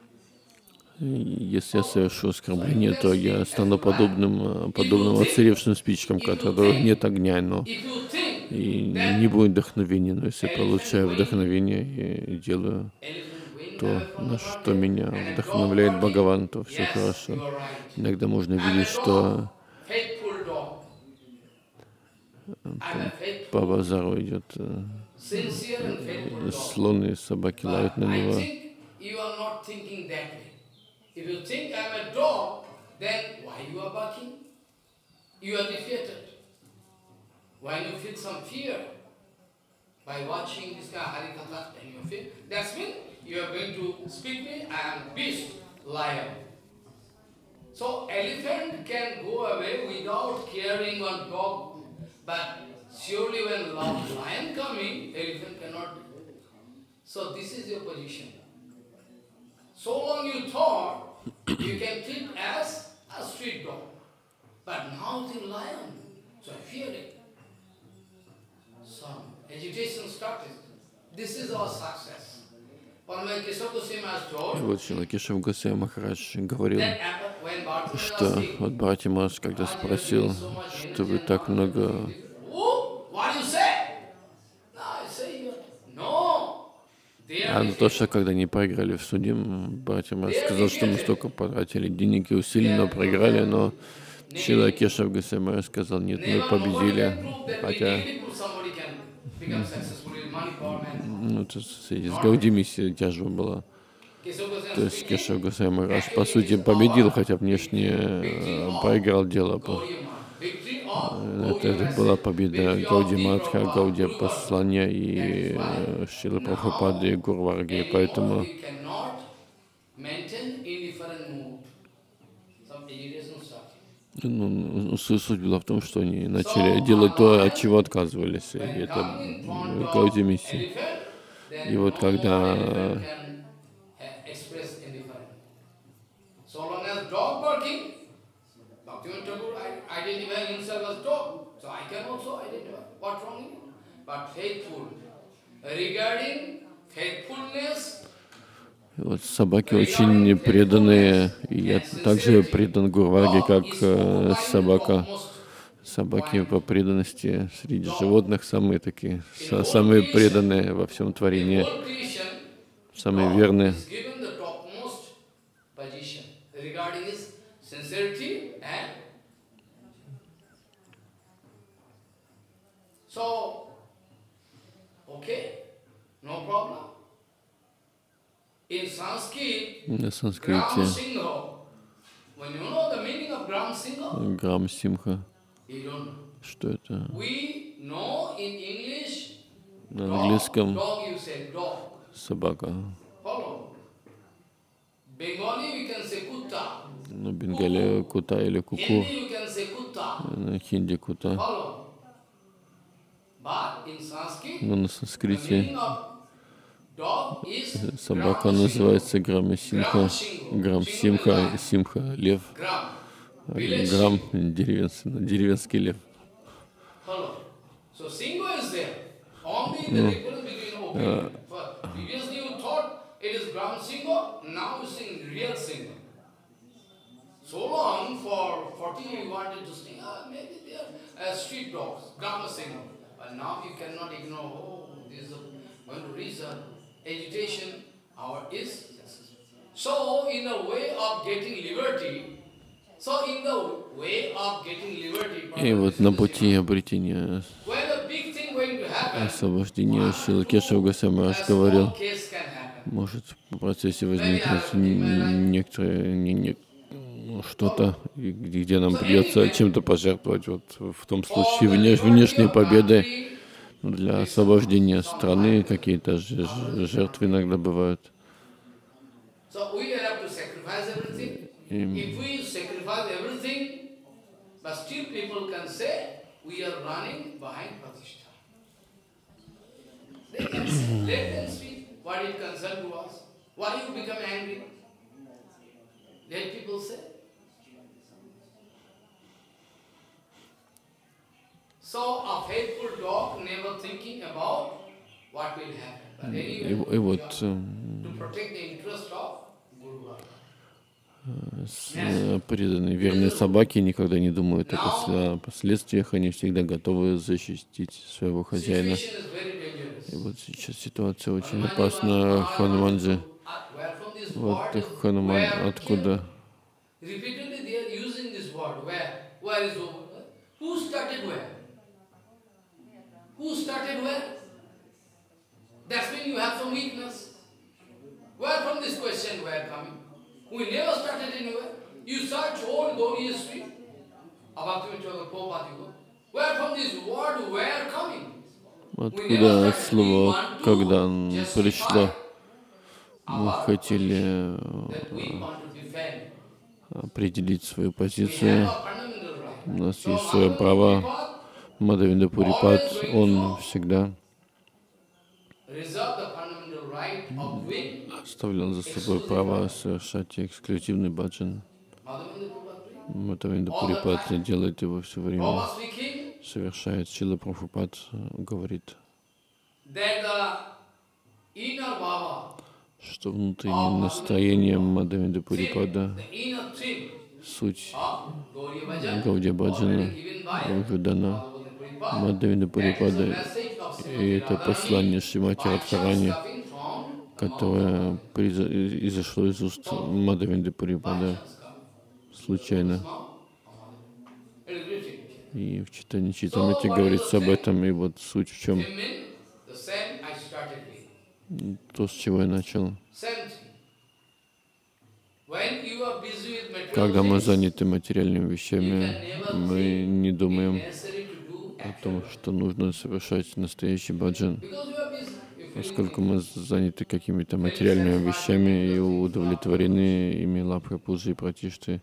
Если я совершу оскорбление, то я стану подобным, подобным отсыревшим спичкам, у которых нет огня, но и не будет вдохновения. Но если я получаю вдохновение и делаю то, на что меня вдохновляет Бхагаван, то все хорошо. Иногда можно видеть, что по базару идет слон, и собаки лают на него. If you think I am a dog, then why you are barking? You are defeated. When you feel some fear by watching this guy Harikatha, then you feel, that's mean you are going to speak me, I am beast, lion. So elephant can go away without caring on dog, but surely when lion coming, elephant cannot do. So this is your position. So long you thought you can treat as a street dog, but now the lion, so I fear it. Some agitation started. This is our success. И вот Шрила Кешав Госвами Махарадж говорил, что вот Бхарати Махарадж когда спросил, что вы так много... А на то, что когда они проиграли в суде, Бхарати Махарадж сказал, что мы столько потратили денег и усилий, но проиграли, но Шрила Кешав Госвами Махарадж сказал, нет, мы победили, хотя... Ну, это с Гаудимиси тяжба была. То есть Кешав Госвами Махарадж, по сути, победил, хотя внешне проиграл дело. Это, это была победа Гауди Матха, Гауди Послания и Шрилы Прабхупады и Гурварги, поэтому ну, суть была в том, что они начали делать то, от чего отказывались, и это Гауди Миссия. И вот когда identify himself as dog, so I can also identify. What's wrong in it? But faithful. Regarding faithfulness. Вот собаки очень преданные. Я также предан Гурварге, как э, собака. Собаки по преданности среди животных самые такие, самые преданные во всем творении, самые верные. So, okay, no problem. In Sanskrit, на санскрите when you know the meaning of Gram Singha, Грам Симха, you don't know. что это? We know in English, На английском dog, you say dog. собака. Follow. Bengali we can say kutta. На бенгале кута или куку. Hindi you can say kutta. На хинди кута. Follow. But in Sanskrit, Но на the санскрите meaning of dog is собака Gram называется Грама Симха. Грам Симха, Симха, лев. Gram. Грам деревенский, деревенский лев. Follow. So Singha is there. Only the difference between opinion. Previously you thought it is Gram Singha, now you sing real Singha. So long for forty years you wanted to sing, ah, maybe they are uh, street dogs, Gram Singha. But now you cannot ignore, oh, this is going to reason, agitation, our is. So in the way of getting liberty, so in the way of getting liberty, И вот на пути обретения when a big thing going to happen, освобождения Шрила Кешава Госвами Махарадж говорил, small case can happen. может в процессе возникнуть некоторые не, не, ну, что-то, и где, где нам придется чем-то пожертвовать. Вот в том случае внеш, внешней победы для освобождения страны какие-то ж- ж- жертвы иногда бывают. So we have to sacrifice everything. И If we sacrifice everything, but still people can say we are running behind Pratishtha. They can say, let them speak what it concerns to us. Why you become angry? Let people say. И, и вот э, с, э, преданные верные собаки никогда не думают о посл- о последствиях, они всегда готовы защитить своего хозяина. И вот сейчас ситуация очень опасна. Хануманджи, вот Хануман, откуда? That's when you have some weakness. Where from this question were coming? We never started anywhere. You search all Gauri history about where from this word were coming? Откуда слово «когда» пришло? Мы хотели определить свою позицию. У нас есть свое право. Мадхавендра Пурипад, он всегда оставлял за собой право совершать эксклюзивный баджан. Мадхавендра Пурипад делает его все время, совершает. Шрила Прабхупад говорит, что внутренним настроением Мадхавендра Пурипада, суть Гаудия Баджана уже дана Мадхавендра Пурипада, и это послание Шримати Радхарани, которое изошло из уст Мадхавендра Пурипада случайно. И в читании Читамрити говорится об этом, и вот суть в чем. То, с чего я начал. Когда мы заняты материальными вещами, мы не думаем о том, что нужно совершать настоящий баджан. Поскольку мы заняты какими-то материальными вещами и удовлетворены ими лапхой, пуджей, пратиштой.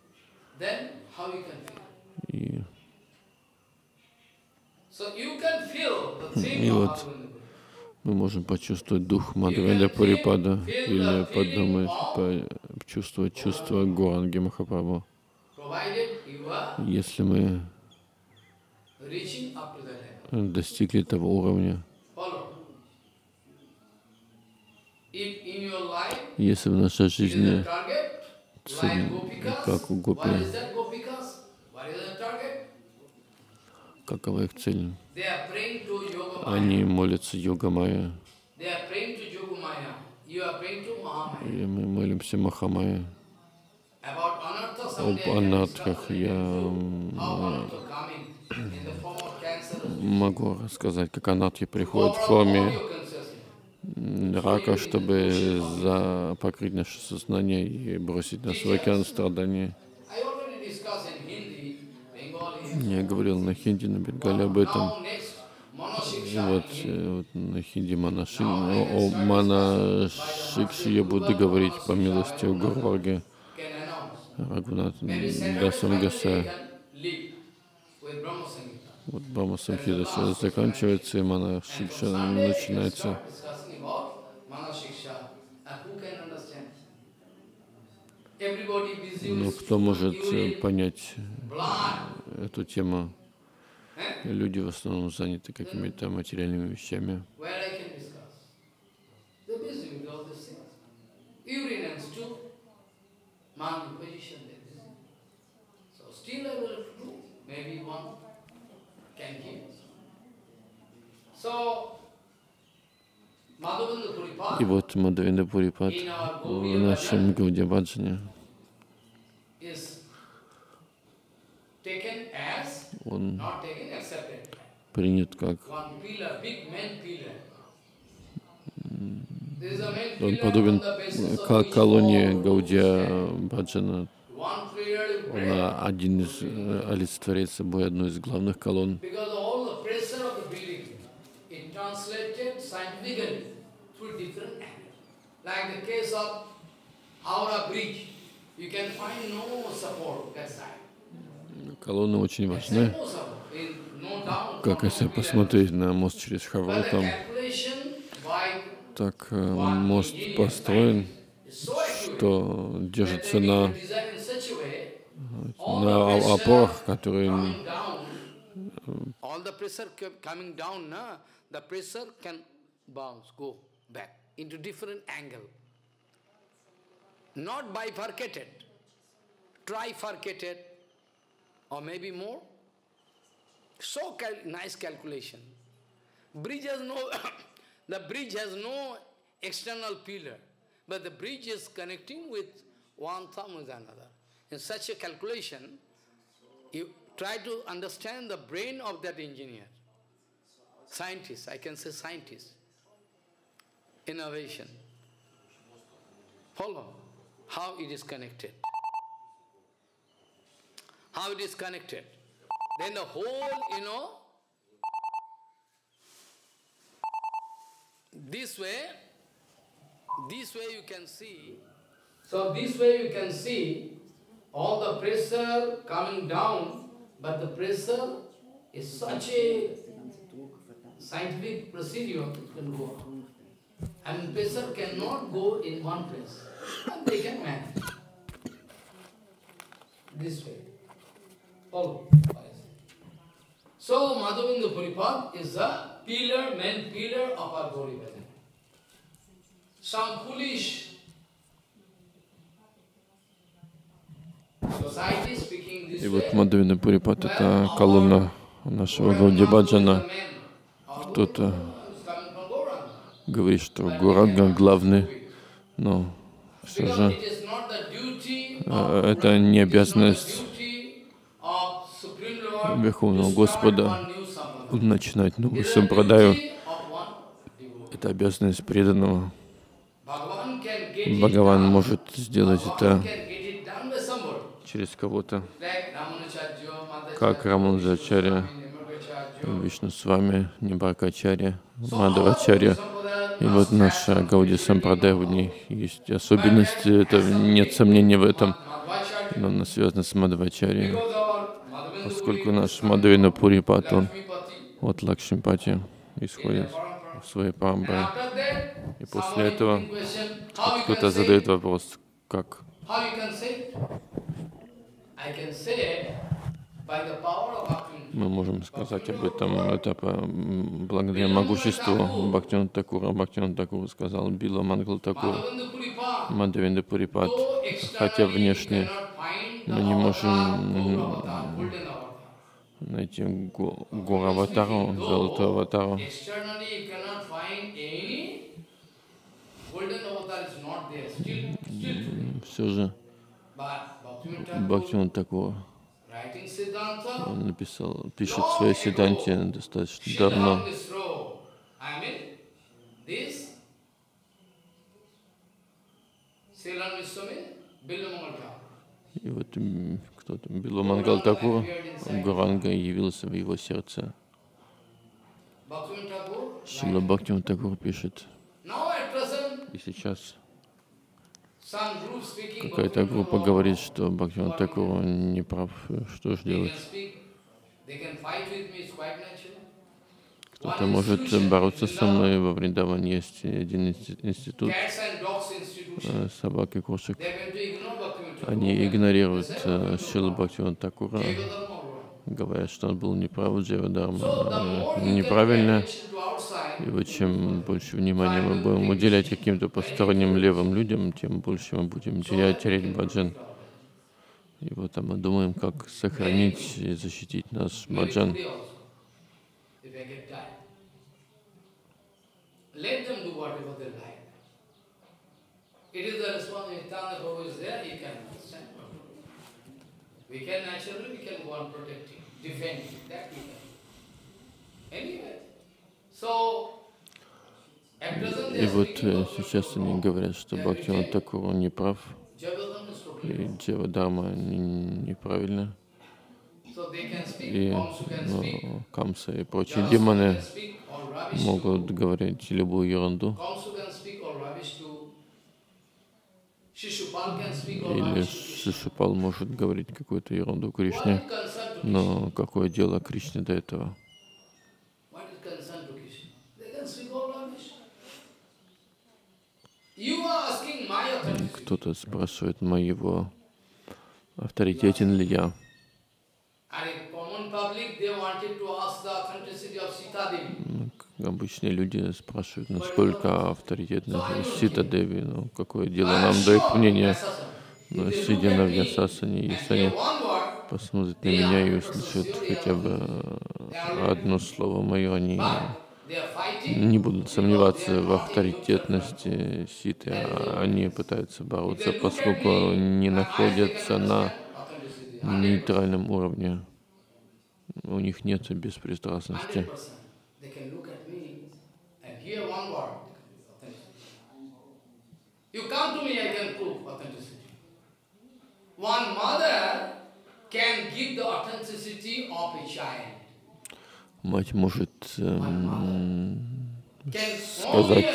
И, и вот мы можем почувствовать дух Мадхавендра Пурипада или подумать, почувствовать чувство Гауранги Махапрабху. Если мы достигли того уровня, если в нашей жизни цель, как у гопи, какова их цель? Они молятся Йога-майя, и мы молимся Махамайя. Об анартхах я могу рассказать, как анартхи приходят в форме рака, чтобы за покрыть наше сознание и бросить нас в океан страданий. Я говорил на хинди, на бенгале об этом. И вот, вот на хинди Манаши, о Манашикши я буду говорить по милости Гуру Варги Рагунат Дасам Гасая. Вот Брахма Самхита сейчас заканчивается, и Манашикша начинается. Но кто может понять эту тему? Люди в основном заняты какими-то материальными вещами. И вот Мадхавендра Пурипад в нашем Гаудия Баджане, он принят как, он подобен колонии Гаудия Баджана. Он один из, олицетворяет собой одну из главных колонн. Колонны очень важны. Как если посмотреть на мост через Хавру, там так мост построен, что держится на, на опорах, которые All the pressure kept coming down, na? The pressure can bounce, go back into different angle. Not bifurcated, trifurcated, or maybe more. So cal nice calculation. Bridge has no, the bridge has no external pillar, but the bridge is connecting with one thumb with another. In such a calculation, you try to understand the brain of that engineer, scientist, I can say scientist, innovation. Follow how it is connected. How it is connected. Then the whole, you know, this way, this way you can see, so this way you can see all the pressure coming down, but the pressure is such a scientific procedure, it can go on. And pressure cannot go in one place, and they can manage. This way. Follow. So, Madhavinda Puripad is the pillar, main pillar of our Gauri Bhajan. Some foolish society speaking this И way. вот Мадхавина Пурипат — это колонна нашего Гауди Баджана. Кто-то говорит, что Гуранга главный, но все же это не обязанность Верховного Господа начинать новую сампрадаю. Это обязанность преданного. Бхагаван может сделать это через кого-то, как Рамануджачарья, Вишну Свами, Нибаркачарья, Мадхавачарья. И вот наша Гауди Сампрадая, у них есть особенности, это нет сомнений в этом, но она связана с Мадхавачарьей, поскольку наш Мадхавина Пурипат, он от Лакшмипати исходит в своей парампаре. И после этого кто-то задает вопрос, как? Мы можем сказать об этом, это благодаря могуществу Бхактивинода Такура. Бхактивинода Такур сказал: Била Мангал Такур, Мадхавина Пурипат. Хотя внешне мы не можем найти Гуру-аватару, Золотую аватару. Все же Бхактивинода Такур, он написал, пишет в своей Сиддханте достаточно давно. И вот кто-то, Била Мангал Такур, Гуранга явился в его сердце. Шрила Бхактивинода Такур пишет, и сейчас какая-то группа говорит, что Бхактивинода Такур не прав, что же делать? Кто-то может бороться со мной. Во Вриндаване есть один институт собак и кошек. Они игнорируют Шрилу Бхактивинода Такура, говорят, что он был неправ, Дживадарма неправильно. И вот чем больше внимания мы будем уделять каким-то посторонним левым людям, тем больше мы будем терять, терять баджан. И вот а мы думаем, как сохранить и защитить наш баджан. И вот сейчас они говорят, что Бхактивинода Такур не прав, и Дживадарма неправильно, и ну, Камса и прочие демоны могут говорить любую ерунду, или Шишупал может говорить какую-то ерунду Кришне, но какое дело Кришне до этого? Кто-то спрашивает моего, авторитетен ли я. Обычные люди спрашивают, насколько авторитетны Сита Деви, ну, какое дело нам до их мнения. Но сидя на Вьясасане, если они посмотрят на меня и услышат хотя бы одно слово мое, они не будут сомневаться в авторитетности Ситы, а они пытаются бороться, поскольку не находятся на нейтральном уровне. У них нет беспристрастности. Мать может эм, сказать,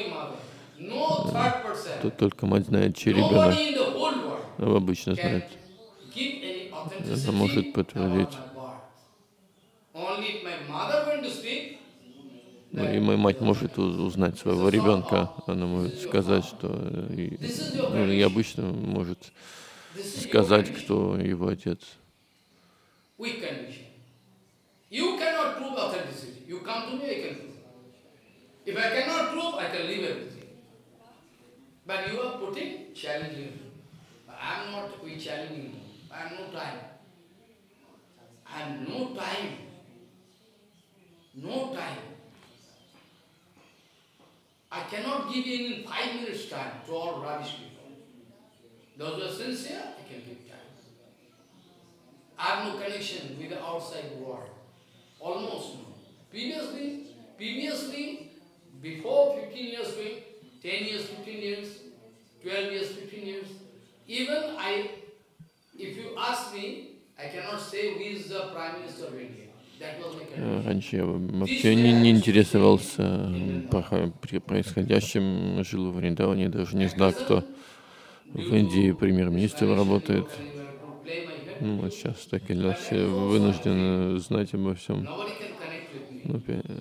то только мать знает, чей ребенок. Она обычно знает. Она может подтвердить. Ну, и моя мать может узнать своего ребенка. Она может сказать, что... И, ну, и обычно может сказать, кто его отец. You cannot prove authenticity. You come to me, I can prove. If I cannot prove, I can leave everything. But you are putting, challenging me. I am not we challenging you. I have no time. I have no time. No time. I cannot give you in five minutes time to all rubbish people. Those who are sincere, I can give time. I have no connection with the outside world. Almost no. Previously, previously, before fifteen years, ten years, fifteen years, twelve years, fifteen years, even I, if you ask me, I cannot say who is the Prime Minister of India. That was my condition. Раньше я вообще не, не интересовался происходящим, жил в Вриндаване, даже не знал, кто в Индии премьер-министром работает. Ну, вот сейчас так или иначе вынуждены знать обо всем. Ну,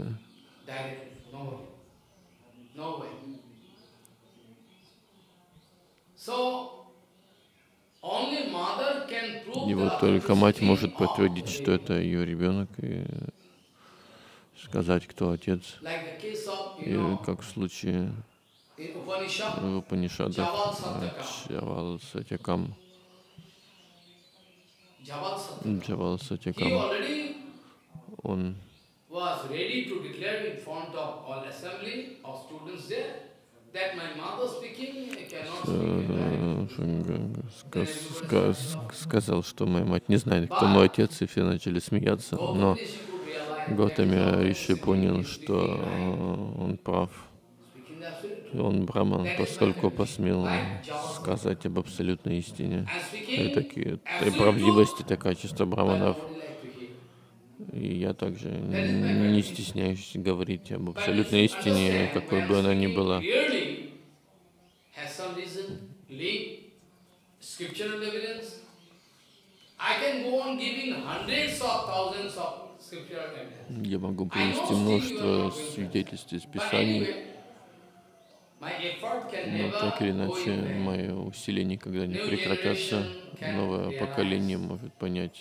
и вот только мать может подтвердить, что это ее ребенок, и сказать, кто отец. И как в случае в Упанишадах Джавал Сатьякам. Джавал Сатьякам, он сказал, что моя мать не знает, кто мой отец, и все начали смеяться, но Гаутами Риши понял, что он прав. Он браман, поскольку посмел сказать об абсолютной истине. И такие, и правдивость — это качество браманов. И я также не стесняюсь говорить об абсолютной истине, какой бы она ни была. Я могу привести множество свидетельств из Писаний, но так или иначе мои усилия никогда не прекратятся. Новое поколение может понять.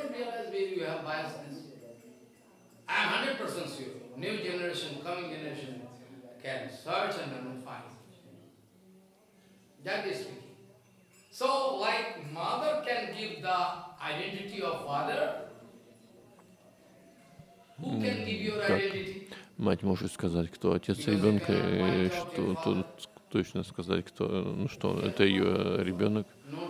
Как мать может сказать, кто отец ребенка, и что тут точно сказать, кто, ну что, это ее ребенок.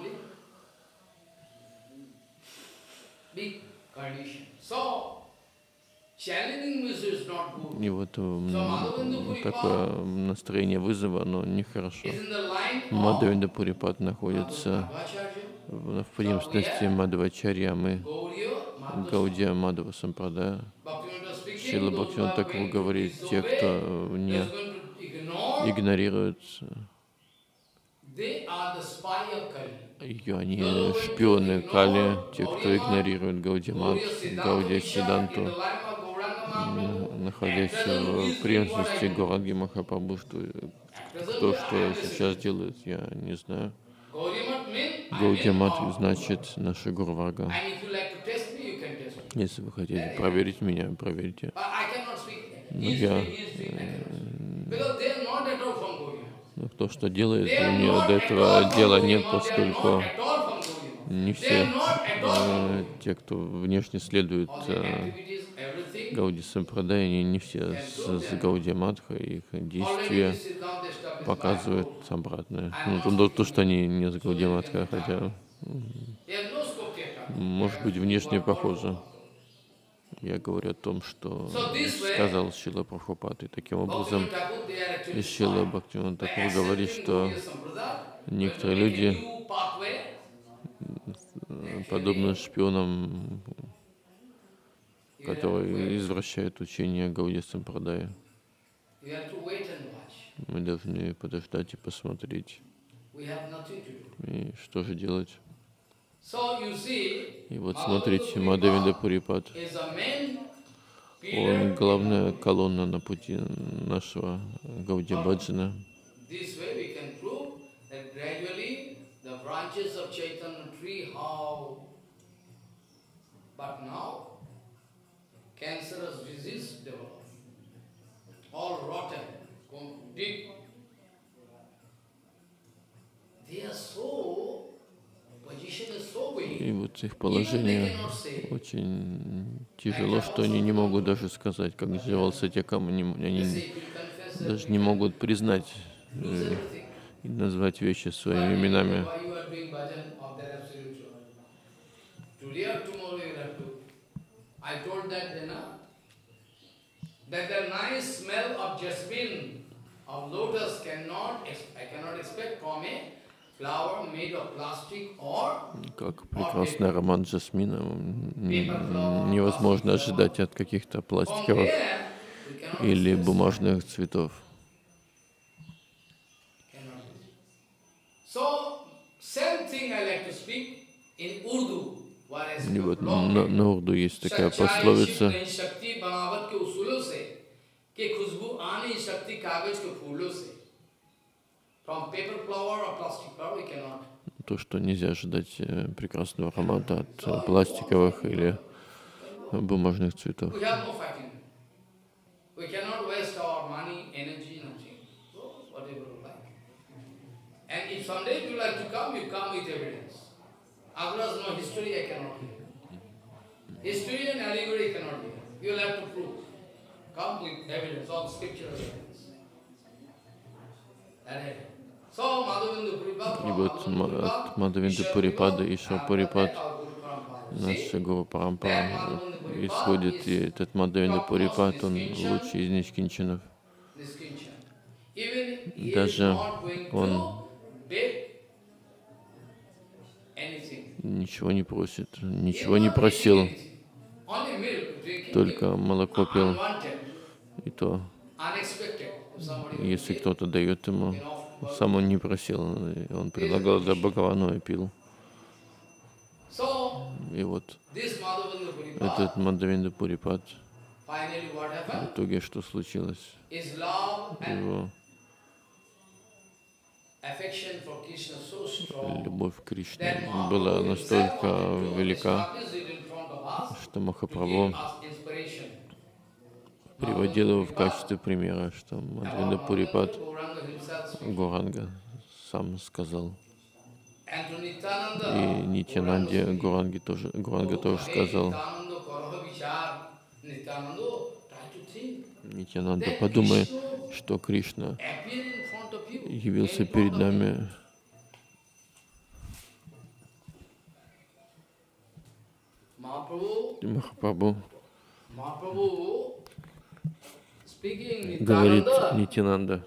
И вот такое настроение вызова, оно нехорошо. Мадхавендра Пурипад находится в преемственности Мадхвачарья, мы Гаудия Мадхава Сампрадая. Шрила Бхактивинода Тхакур говорит, те, кто не игнорирует ее, они шпионы Кали, те, кто игнорирует Гаудия Мат, Гаудия Сиданту, находясь в преемственности Гауранги Махапрабху, что кто что сейчас делает, я не знаю. Гаудия Мат значит наша Гуру Варга. Если вы хотите проверить меня, проверьте. Но я, но то, что делает, у нее до этого дела нет, поскольку не все э, те, кто внешне следует э, Гауди Сампрадай, они не все с, с Гаудия Матха, их действия показывают обратное. Ну, то, то, что они не с Гаудия Матха, хотя, может быть, внешне похоже. Я говорю о том, что сказал Шрила Прабхупад, и таким образом Шрила Бхактивинода Тхакур говорит, что некоторые люди подобны шпионам, которые извращают учение Гаудия Сампрадая. Мы должны подождать и посмотреть. И что же делать? И вот смотрите, Мадхавендра Пурипад, он главная колонна на пути нашего Гаудия Баджана. И вот их положение очень тяжело, что они не могут даже сказать, как назывался Сатьякама, они, они даже не могут признать э, и назвать вещи своими именами. Как прекрасный аромат жасмина невозможно ожидать от каких-то пластиковых или бумажных цветов. И вот на, на урду есть такая пословица. То, что нельзя ожидать прекрасного аромата от пластиковых или бумажных цветов. И вот от Мадхавендра Пурипада и Шрила наш Гуру Парампара исходит, и этот Мадхавендра Пурипад, он лучший из нишкинчанов. Даже он ничего не просит, ничего не просил, только молоко пил, и то, если кто-то дает ему, сам он не просил, он предлагал для Бхагавана и пил. И вот этот Мадхавендра Пурипад, в итоге что случилось? Его любовь к Кришне была настолько велика, что Махапрабху приводил его в качестве примера, что Мадхавендра Пурипад Гуранга сам сказал. И Нитьянанде Гуранги тоже, Гуранга тоже сказал. Нитьянанда, подумай, что Кришна явился перед нами Махапрабху говорит Нитьянанда,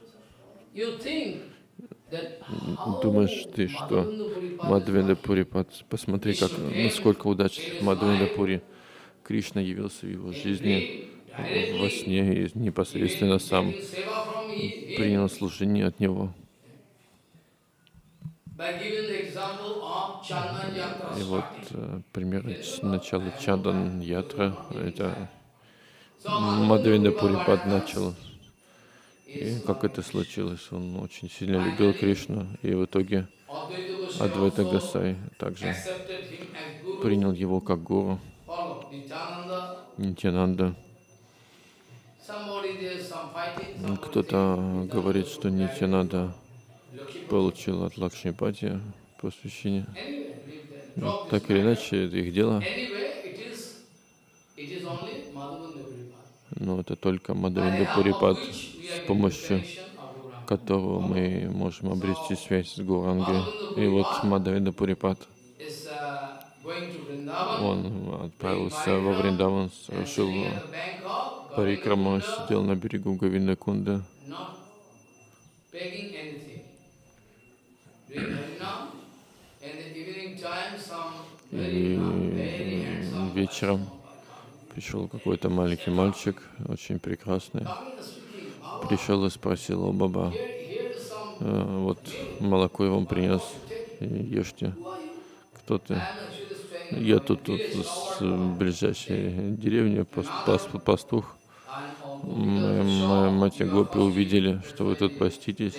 думаешь ты, что Мадхавендра Пурипад, посмотри, как, насколько удачлив Мадхавендра Пури, Кришна явился в его жизни во сне и непосредственно сам принял служение от него. И вот пример начала Чандан Ятра, это Мадхавендра Пурипад начал. И как это случилось? Он очень сильно любил Кришну, и в итоге Адвайта Госай также принял его как гуру. Нитьянанда. Кто-то говорит, что Нитьянанда получил от Лакшмипати посвящение. Так или иначе, это их дело. Но это только Мадхавендра Пурипад, с помощью которого мы можем обрести связь с Гурангой. И вот Мадхавендра Пурипад, он отправился во Вриндаван, совершил парикраму, сидел на берегу Говинда-кунда. И вечером пришел какой-то маленький мальчик, очень прекрасный. Пришел и спросил: о, Баба, вот молоко я вам принес, ешьте. Кто ты? Я тут, тут с ближайшей деревни, пастух. Моя, моя мать и гопи увидели, что вы тут поститесь.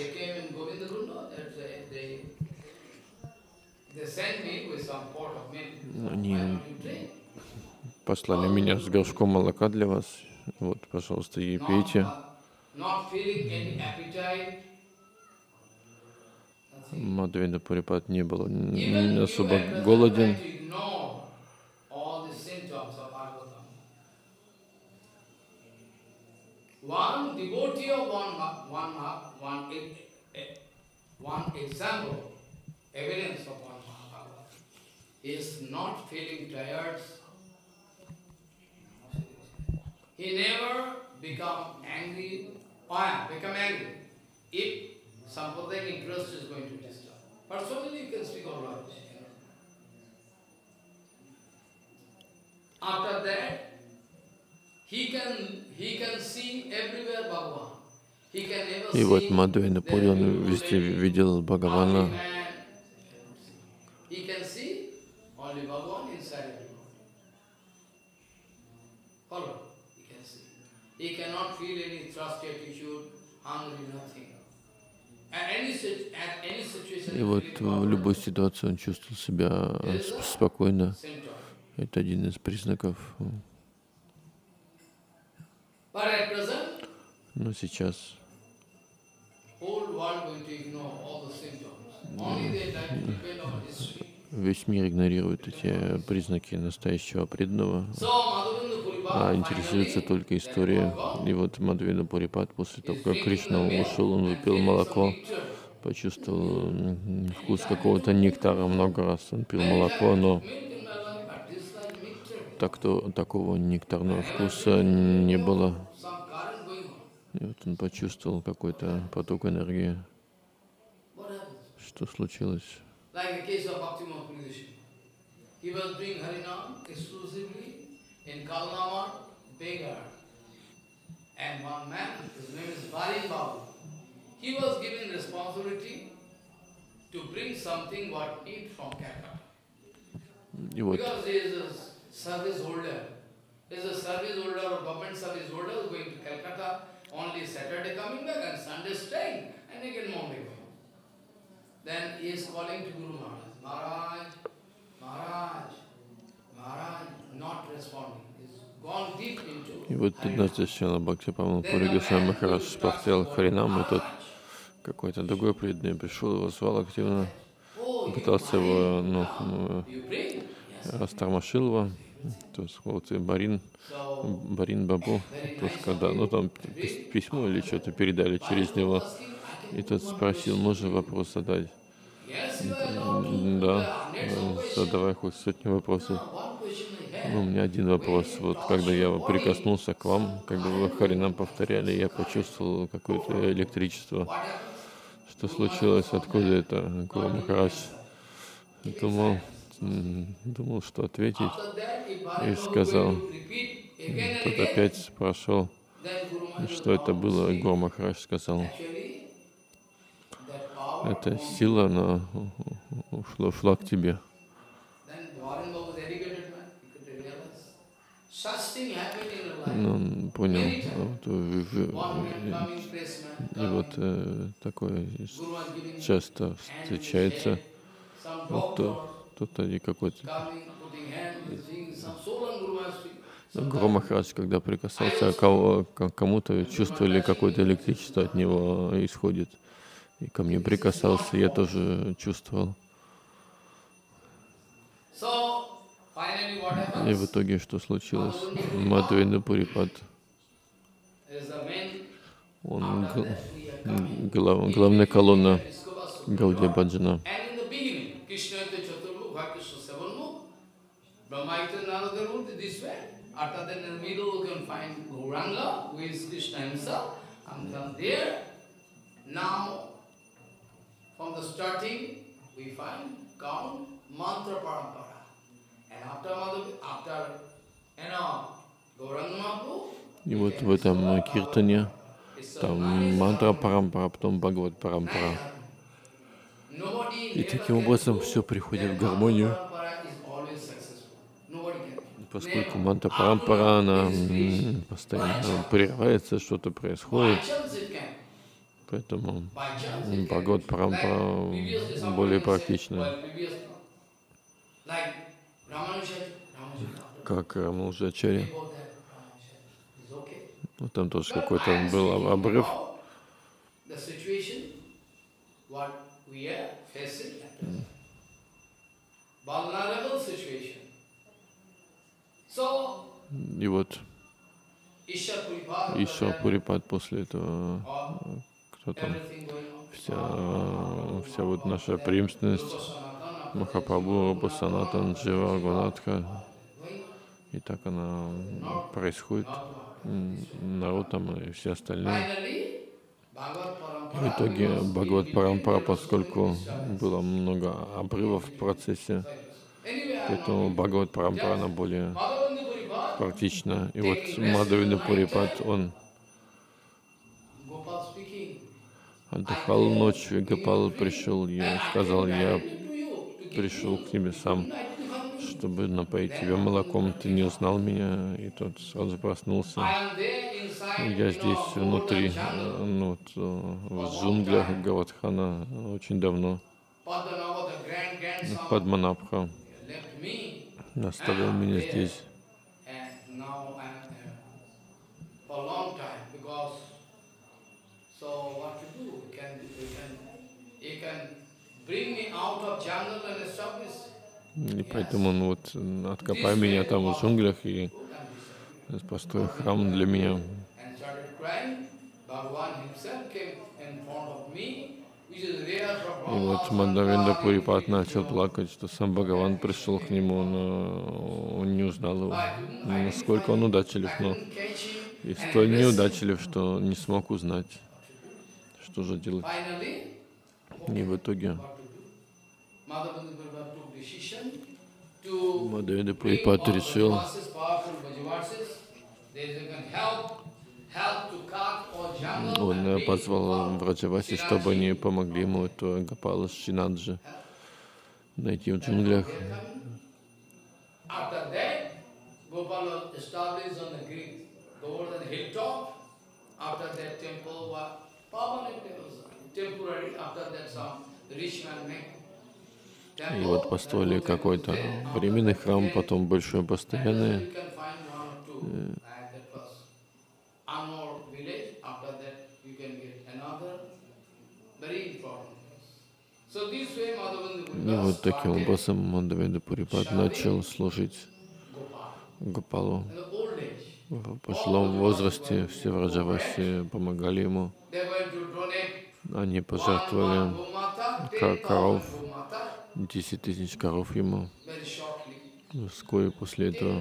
Они послали меня с горшком молока для вас. Вот, пожалуйста, и пейте. Мадхавендра Пурипад не был не особо голоден. One devotee of one, one, one, one example, evidence of one Mahabharata, is not feeling tired. He never become angry, or oh, become angry if Sampradaya interest is going to disturb. Personally, you can speak all right. After that, he can he can see everywhere Bhagavan. He can never И вот Мадхавендра Пури, он везде видел Бхагавана. He can see only Bhagavan inside everyone. Follow? He can see. He cannot feel any thirsty attitude, hungry, nothing. И вот в любой ситуации он чувствовал себя спокойно. Это один из признаков. Но сейчас весь мир игнорирует эти признаки настоящего преданного, а интересуется только историей. И вот Мадхавендра Пурипад, после того, как Кришна ушел, он выпил молоко, почувствовал вкус какого-то нектара много раз. Он пил молоко, но так -то, такого нектарного вкуса не было. И вот он почувствовал какой-то поток энергии. Что случилось? In Kalnamar, beggar, and one man, his name is Barin Babu, he was given responsibility to bring something what eat from Calcutta. Because he is a service holder, he is a service holder or government service holder going to Calcutta, only Saturday coming back and Sunday staying, and again Monday going. Then he is calling to Guru Maharaj, Maharaj, Maharaj, Maharaj, not responding. И вот однажды Шрила Бхактипрама Пури Госвами Махарадж повторял Харинам, и тот какой-то другой преданный пришел, его звал активно, пытался его, ну, растормошил его, то есть вот и Барин, Барин Бабу, то есть когда, ну там письмо или что-то передали через него, и тот спросил, можно вопрос задать? Да, задавай хоть сотню вопросов. Ну, у меня один вопрос. Вот когда я прикоснулся к вам, когда вы Харинам повторяли, я почувствовал какое-то электричество. Что случилось? Откуда это? Гуру Махарадж думал, думал, что ответить, и сказал. Тот опять спрашивал, что это было. Гуру Махарадж сказал, эта сила, она ушла, ушла к тебе. Ну, он понял, вот, и вот э, такое часто встречается. Вот то, тут они какой-то Гуру Махарадж, когда прикасался к кому-то, чувствовали, какое-то электричество от него исходит. И ко мне прикасался, я тоже чувствовал. И в итоге что случилось? Мадхавендра Пурипад, он глав, главная колонна Гаудия Баджана. After that, in the middle, we can find Gauranga, who is Krishna himself, and from there, now, from the starting, we find count mantra parampara. And after Madhav, after, you know, Gauranga Mahaprabhu, и вот в этом киртане, там мантра парампара, потом Бхагават парампара. И таким образом все приходит в гармонию. Поскольку мантра парампара, она постоянно прерывается, что-то происходит, поэтому Бхагават парампара более практична. Как Рамануджачарья. Ну, там тоже какой-то был обрыв. И вот Ишвар Пурипад после этого, кто там, вся, вся вот наша преемственность, Махапрабху, Рупа Санатан, Джива, Гунатха, и так она происходит, Нарутам и все остальные. В итоге Бхагават Парампара, поскольку было много обрывов в процессе, поэтому Бхагават Парампара она более практична. И вот Мадхавендра Пурипад, он отдыхал ночью, и Гопал пришел, я сказал, я пришел к тебе сам, чтобы напоить тебя молоком, ты не узнал меня, и тот сразу проснулся. Я здесь внутри, ну, вот, в джунглях Гавадхана очень давно. Падманабха оставил меня здесь. И поэтому он вот откопай меня там в джунглях и построй храм для меня. И вот Мадхавендра Пурипад начал плакать, что сам Бхагаван пришел к нему, но он не узнал его. Насколько он удачлив, но и столь неудачлив, что не смог узнать, что же делать. И в итоге Мадхавендра Пурипад решил Он позвал Враджаваси, чтобы они помогли ему, это Гопала Шинаджи, найти в джунглях. И вот построили какой-то временный храм, потом большой постоянный. И вот таким образом Мадхавендра Пурипад начал служить Гопалу. В пожилом возрасте все Враджаваси помогали ему. Они пожертвовали коров, десять тысяч коров ему. Вскоре после этого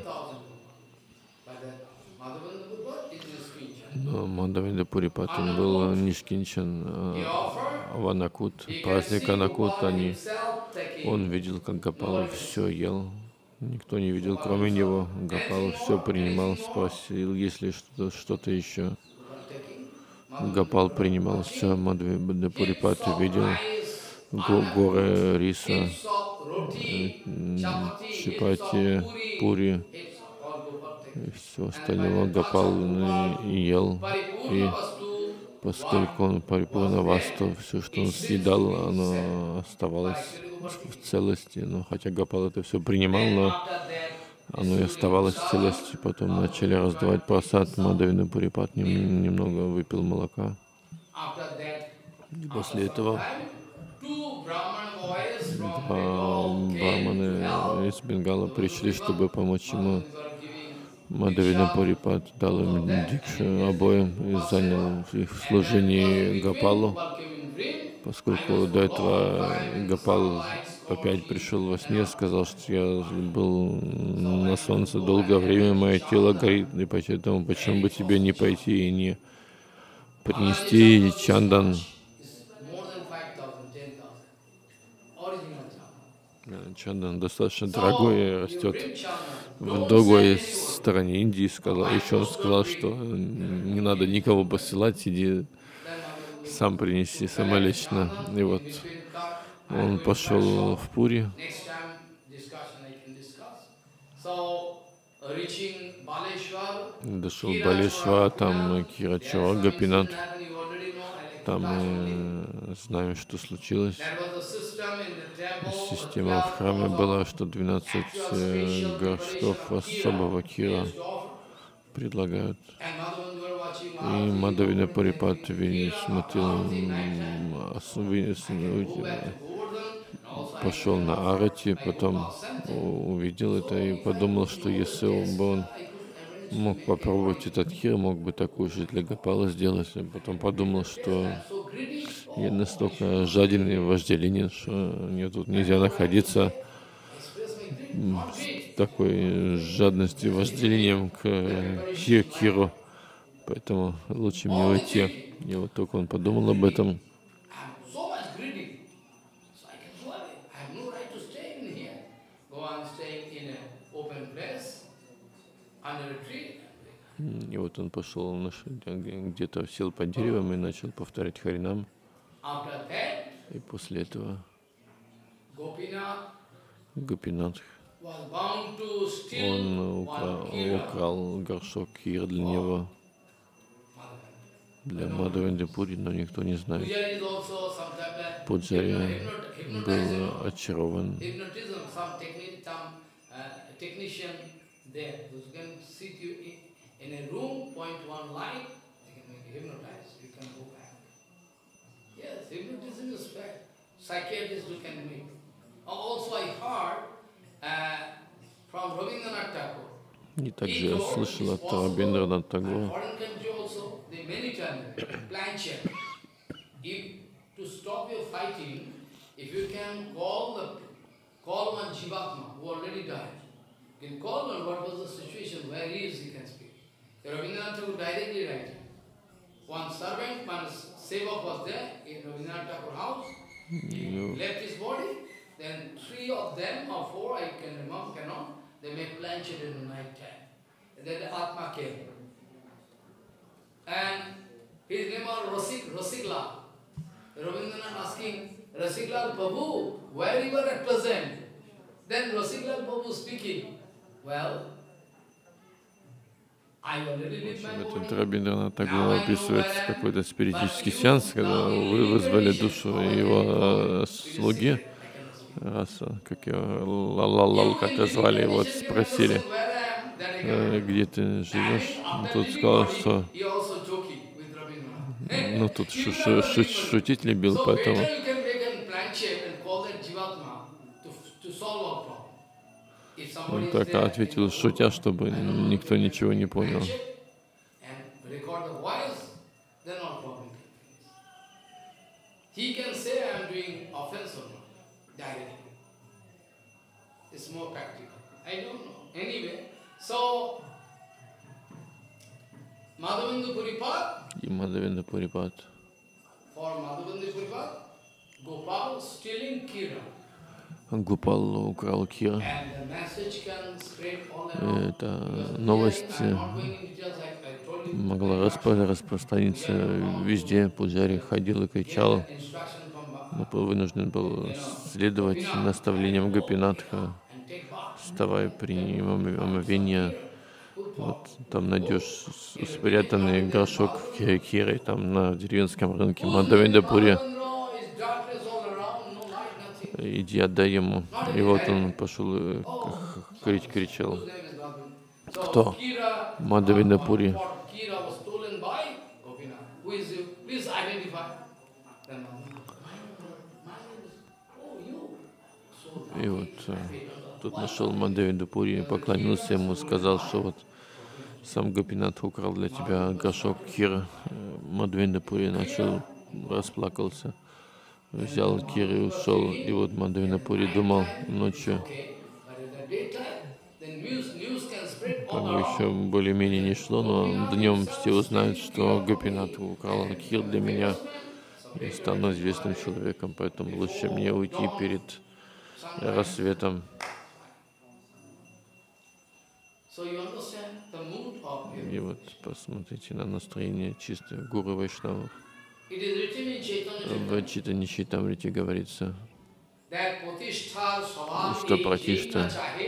но Мадхавендра Пурипад, он был нишкинчан, в Анакут, праздник Анакут, они, он видел, как Гопал все ел. Никто не видел, кроме него. Гопал все принимал, спросил, есть ли что-то что-то еще. Гопал принимал все. Мадхавендра Пурипад видел горы риса, чапати, пури и все остальное. Гопал ел, и поскольку он парипурна васту, все, что он съедал, оно оставалось в целости. Но хотя Гопал это все принимал, но оно и оставалось в целости. Потом начали раздавать прасад. Мадавина Пурипат нем, немного выпил молока. И после этого два браманы из Бенгала пришли, чтобы помочь ему. Мадавина Пурипат дал им дикшу обоим и занял их в служении Гопалу. Поскольку до этого Гопал опять пришел во сне, сказал, что я был на солнце долгое время, мое тело горит, и поэтому почему бы тебе не пойти и не принести чандан. Чандан достаточно дорогой и растет в другой стороне Индии. Сказал. Еще он сказал, что не надо никого посылать, иди сам принеси самолично. И вот он пошел в Пури. Дошел в Балешвар, там Кирачава, Гопинат. Там мы знаем, что случилось. Система в храме была, что двенадцать э, горшков особого кира предлагают. И Мадавина Пурипат смотрел, пошел на Арати, потом увидел это и подумал, что если бы он мог попробовать этот кир, мог бы такую же для Гопала сделать. И потом подумал, что я настолько жаден и вожделенен, что мне тут нельзя находиться с такой жадностью и вожделением к киру. Поэтому лучше мне уйти. И вот только он подумал об этом. И вот он пошел, где-то сел под деревом и начал повторять Харинам. И после этого Гопинат, он украл, украл горшок кир для него, для Мадавинды Пури, но никто не знает. Пуджари был очарован. In a room, point one light, they can make you hypnotized, you can go back. Yes, hypnotism is fact. Psychiatrists who can make. Also I heard uh, from Rabindranath Tagore. И также я слышал от Рабиндраната Тагора. To stop your fighting, if you can call the call one Jivatma who already died, you can call one what was the situation, where he is, he can speak. Rabindranath Tagore directly writing. One servant, one sevak was there in Rabindranath Tagore's house. He left his body. Then three of them or four, I can remember, cannot. They make planchette in the night time. Then the Atma came. And his name was Rasik, Rasiklal. Rabindranath asking, Rasiklal Prabhu, where you were at present? Then Rasiklal Prabhu speaking, well, этот Рабиндранат Тагор описывает какой-то спиритический сеанс, когда вы вызвали душу его слуги, как его, Лалал, как звали, вот спросили, где ты живешь. Тут сказал, что ну тут шу -шу -шу шутить любил, поэтому он так ответил, шутя, чтобы никто ничего не понял. И Мадавинда Пурипат. Гопал украл кира. Эта новость могла распро распространиться везде. Пуджари ходил и кричал, но вынужден был следовать наставлениям Гопинатха. Вставай, прими омовение. Вот там найдешь спрятанный горшок киры там на деревенском рынке Мадавинда Пури. иди отдай ему. И вот он пошел и крич, кричал. Кто? Мадавинапури. И вот тут нашел Мадавинапури, поклонился ему, сказал, что вот сам Гопинат украл для тебя горшок кира. Мадавинапури начал, расплакался, взял кир и ушел. И вот Мадавинапури думал ночью, как бы еще более-менее не шло, но днем все узнают, что Гопинат украл кир для меня, и стану известным человеком, поэтому лучше мне уйти перед рассветом. И вот посмотрите на настроение чистое Гуру Вайшнавов. В Чайтанья Чайтамрите говорится, что пратишта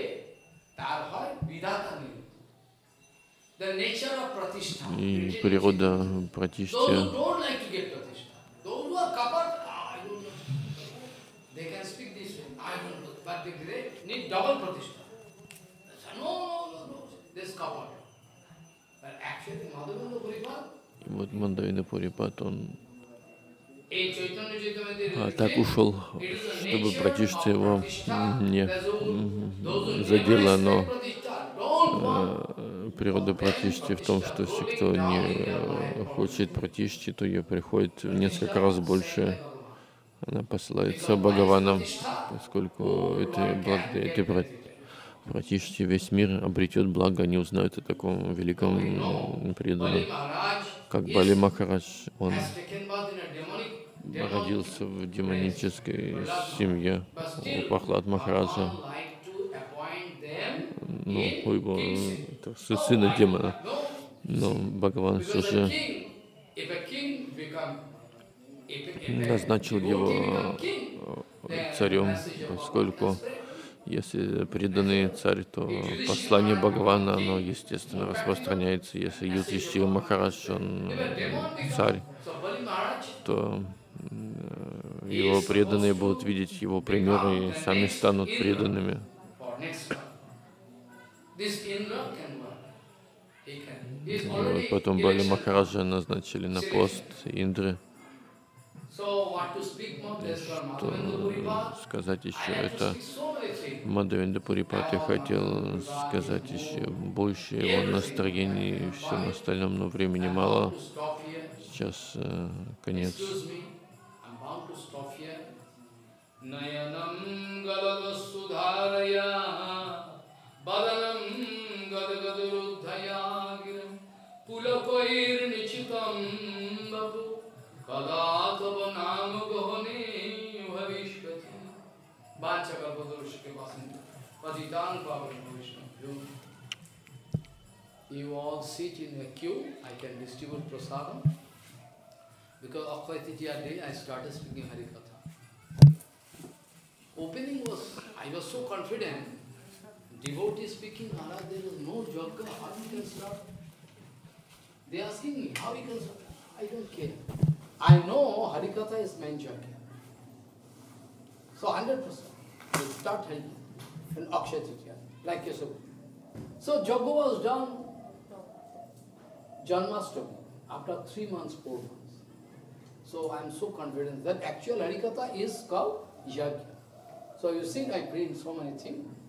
и природа пратишти. И вот Мадавинапурипад, он а так ушел, чтобы пратишта его не задела, но э, природа пратишти в том, что если кто не хочет пратишти, то ее приходит в несколько раз больше. Она посылается Бхагаваном, поскольку это благодаря этой пратишти весь мир обретет благо, они узнают о таком великом преданном, как Бали Махарадж. Он родился в демонической семье у Прахлад Махараджа, ну, у его это, сына демона. Но Бхагаван все же назначил его царем, поскольку если преданный царь, то послание Бхагавана, оно естественно распространяется. Если Юдхиштхира Махарадж, он царь, то его преданные будут видеть его примеры и сами станут преданными. И вот потом Бали Махараджа назначили на пост Индры. Что сказать еще, это Мадавинапурипад, я хотел сказать еще больше его настроении и всем остальном, но времени мало. Сейчас э, конец. You all sit in a queue, I can distribute prasadam. Because Akshaya Tritiya day, I started speaking Harikatha. Opening was, I was so confident, devotee speaking, Maharaj, there is no yoga, how we can start? They are asking me, how we can start? I don't care. I know Harikatha is main yoga. So one hundred percent, you start Harikatha in Akshaya Tritiya, like you said. So yoga was done, Janmashtami, after three months, four months. So I am so confident that actual Harikatha is called Yajna. So you see, I bring so many things.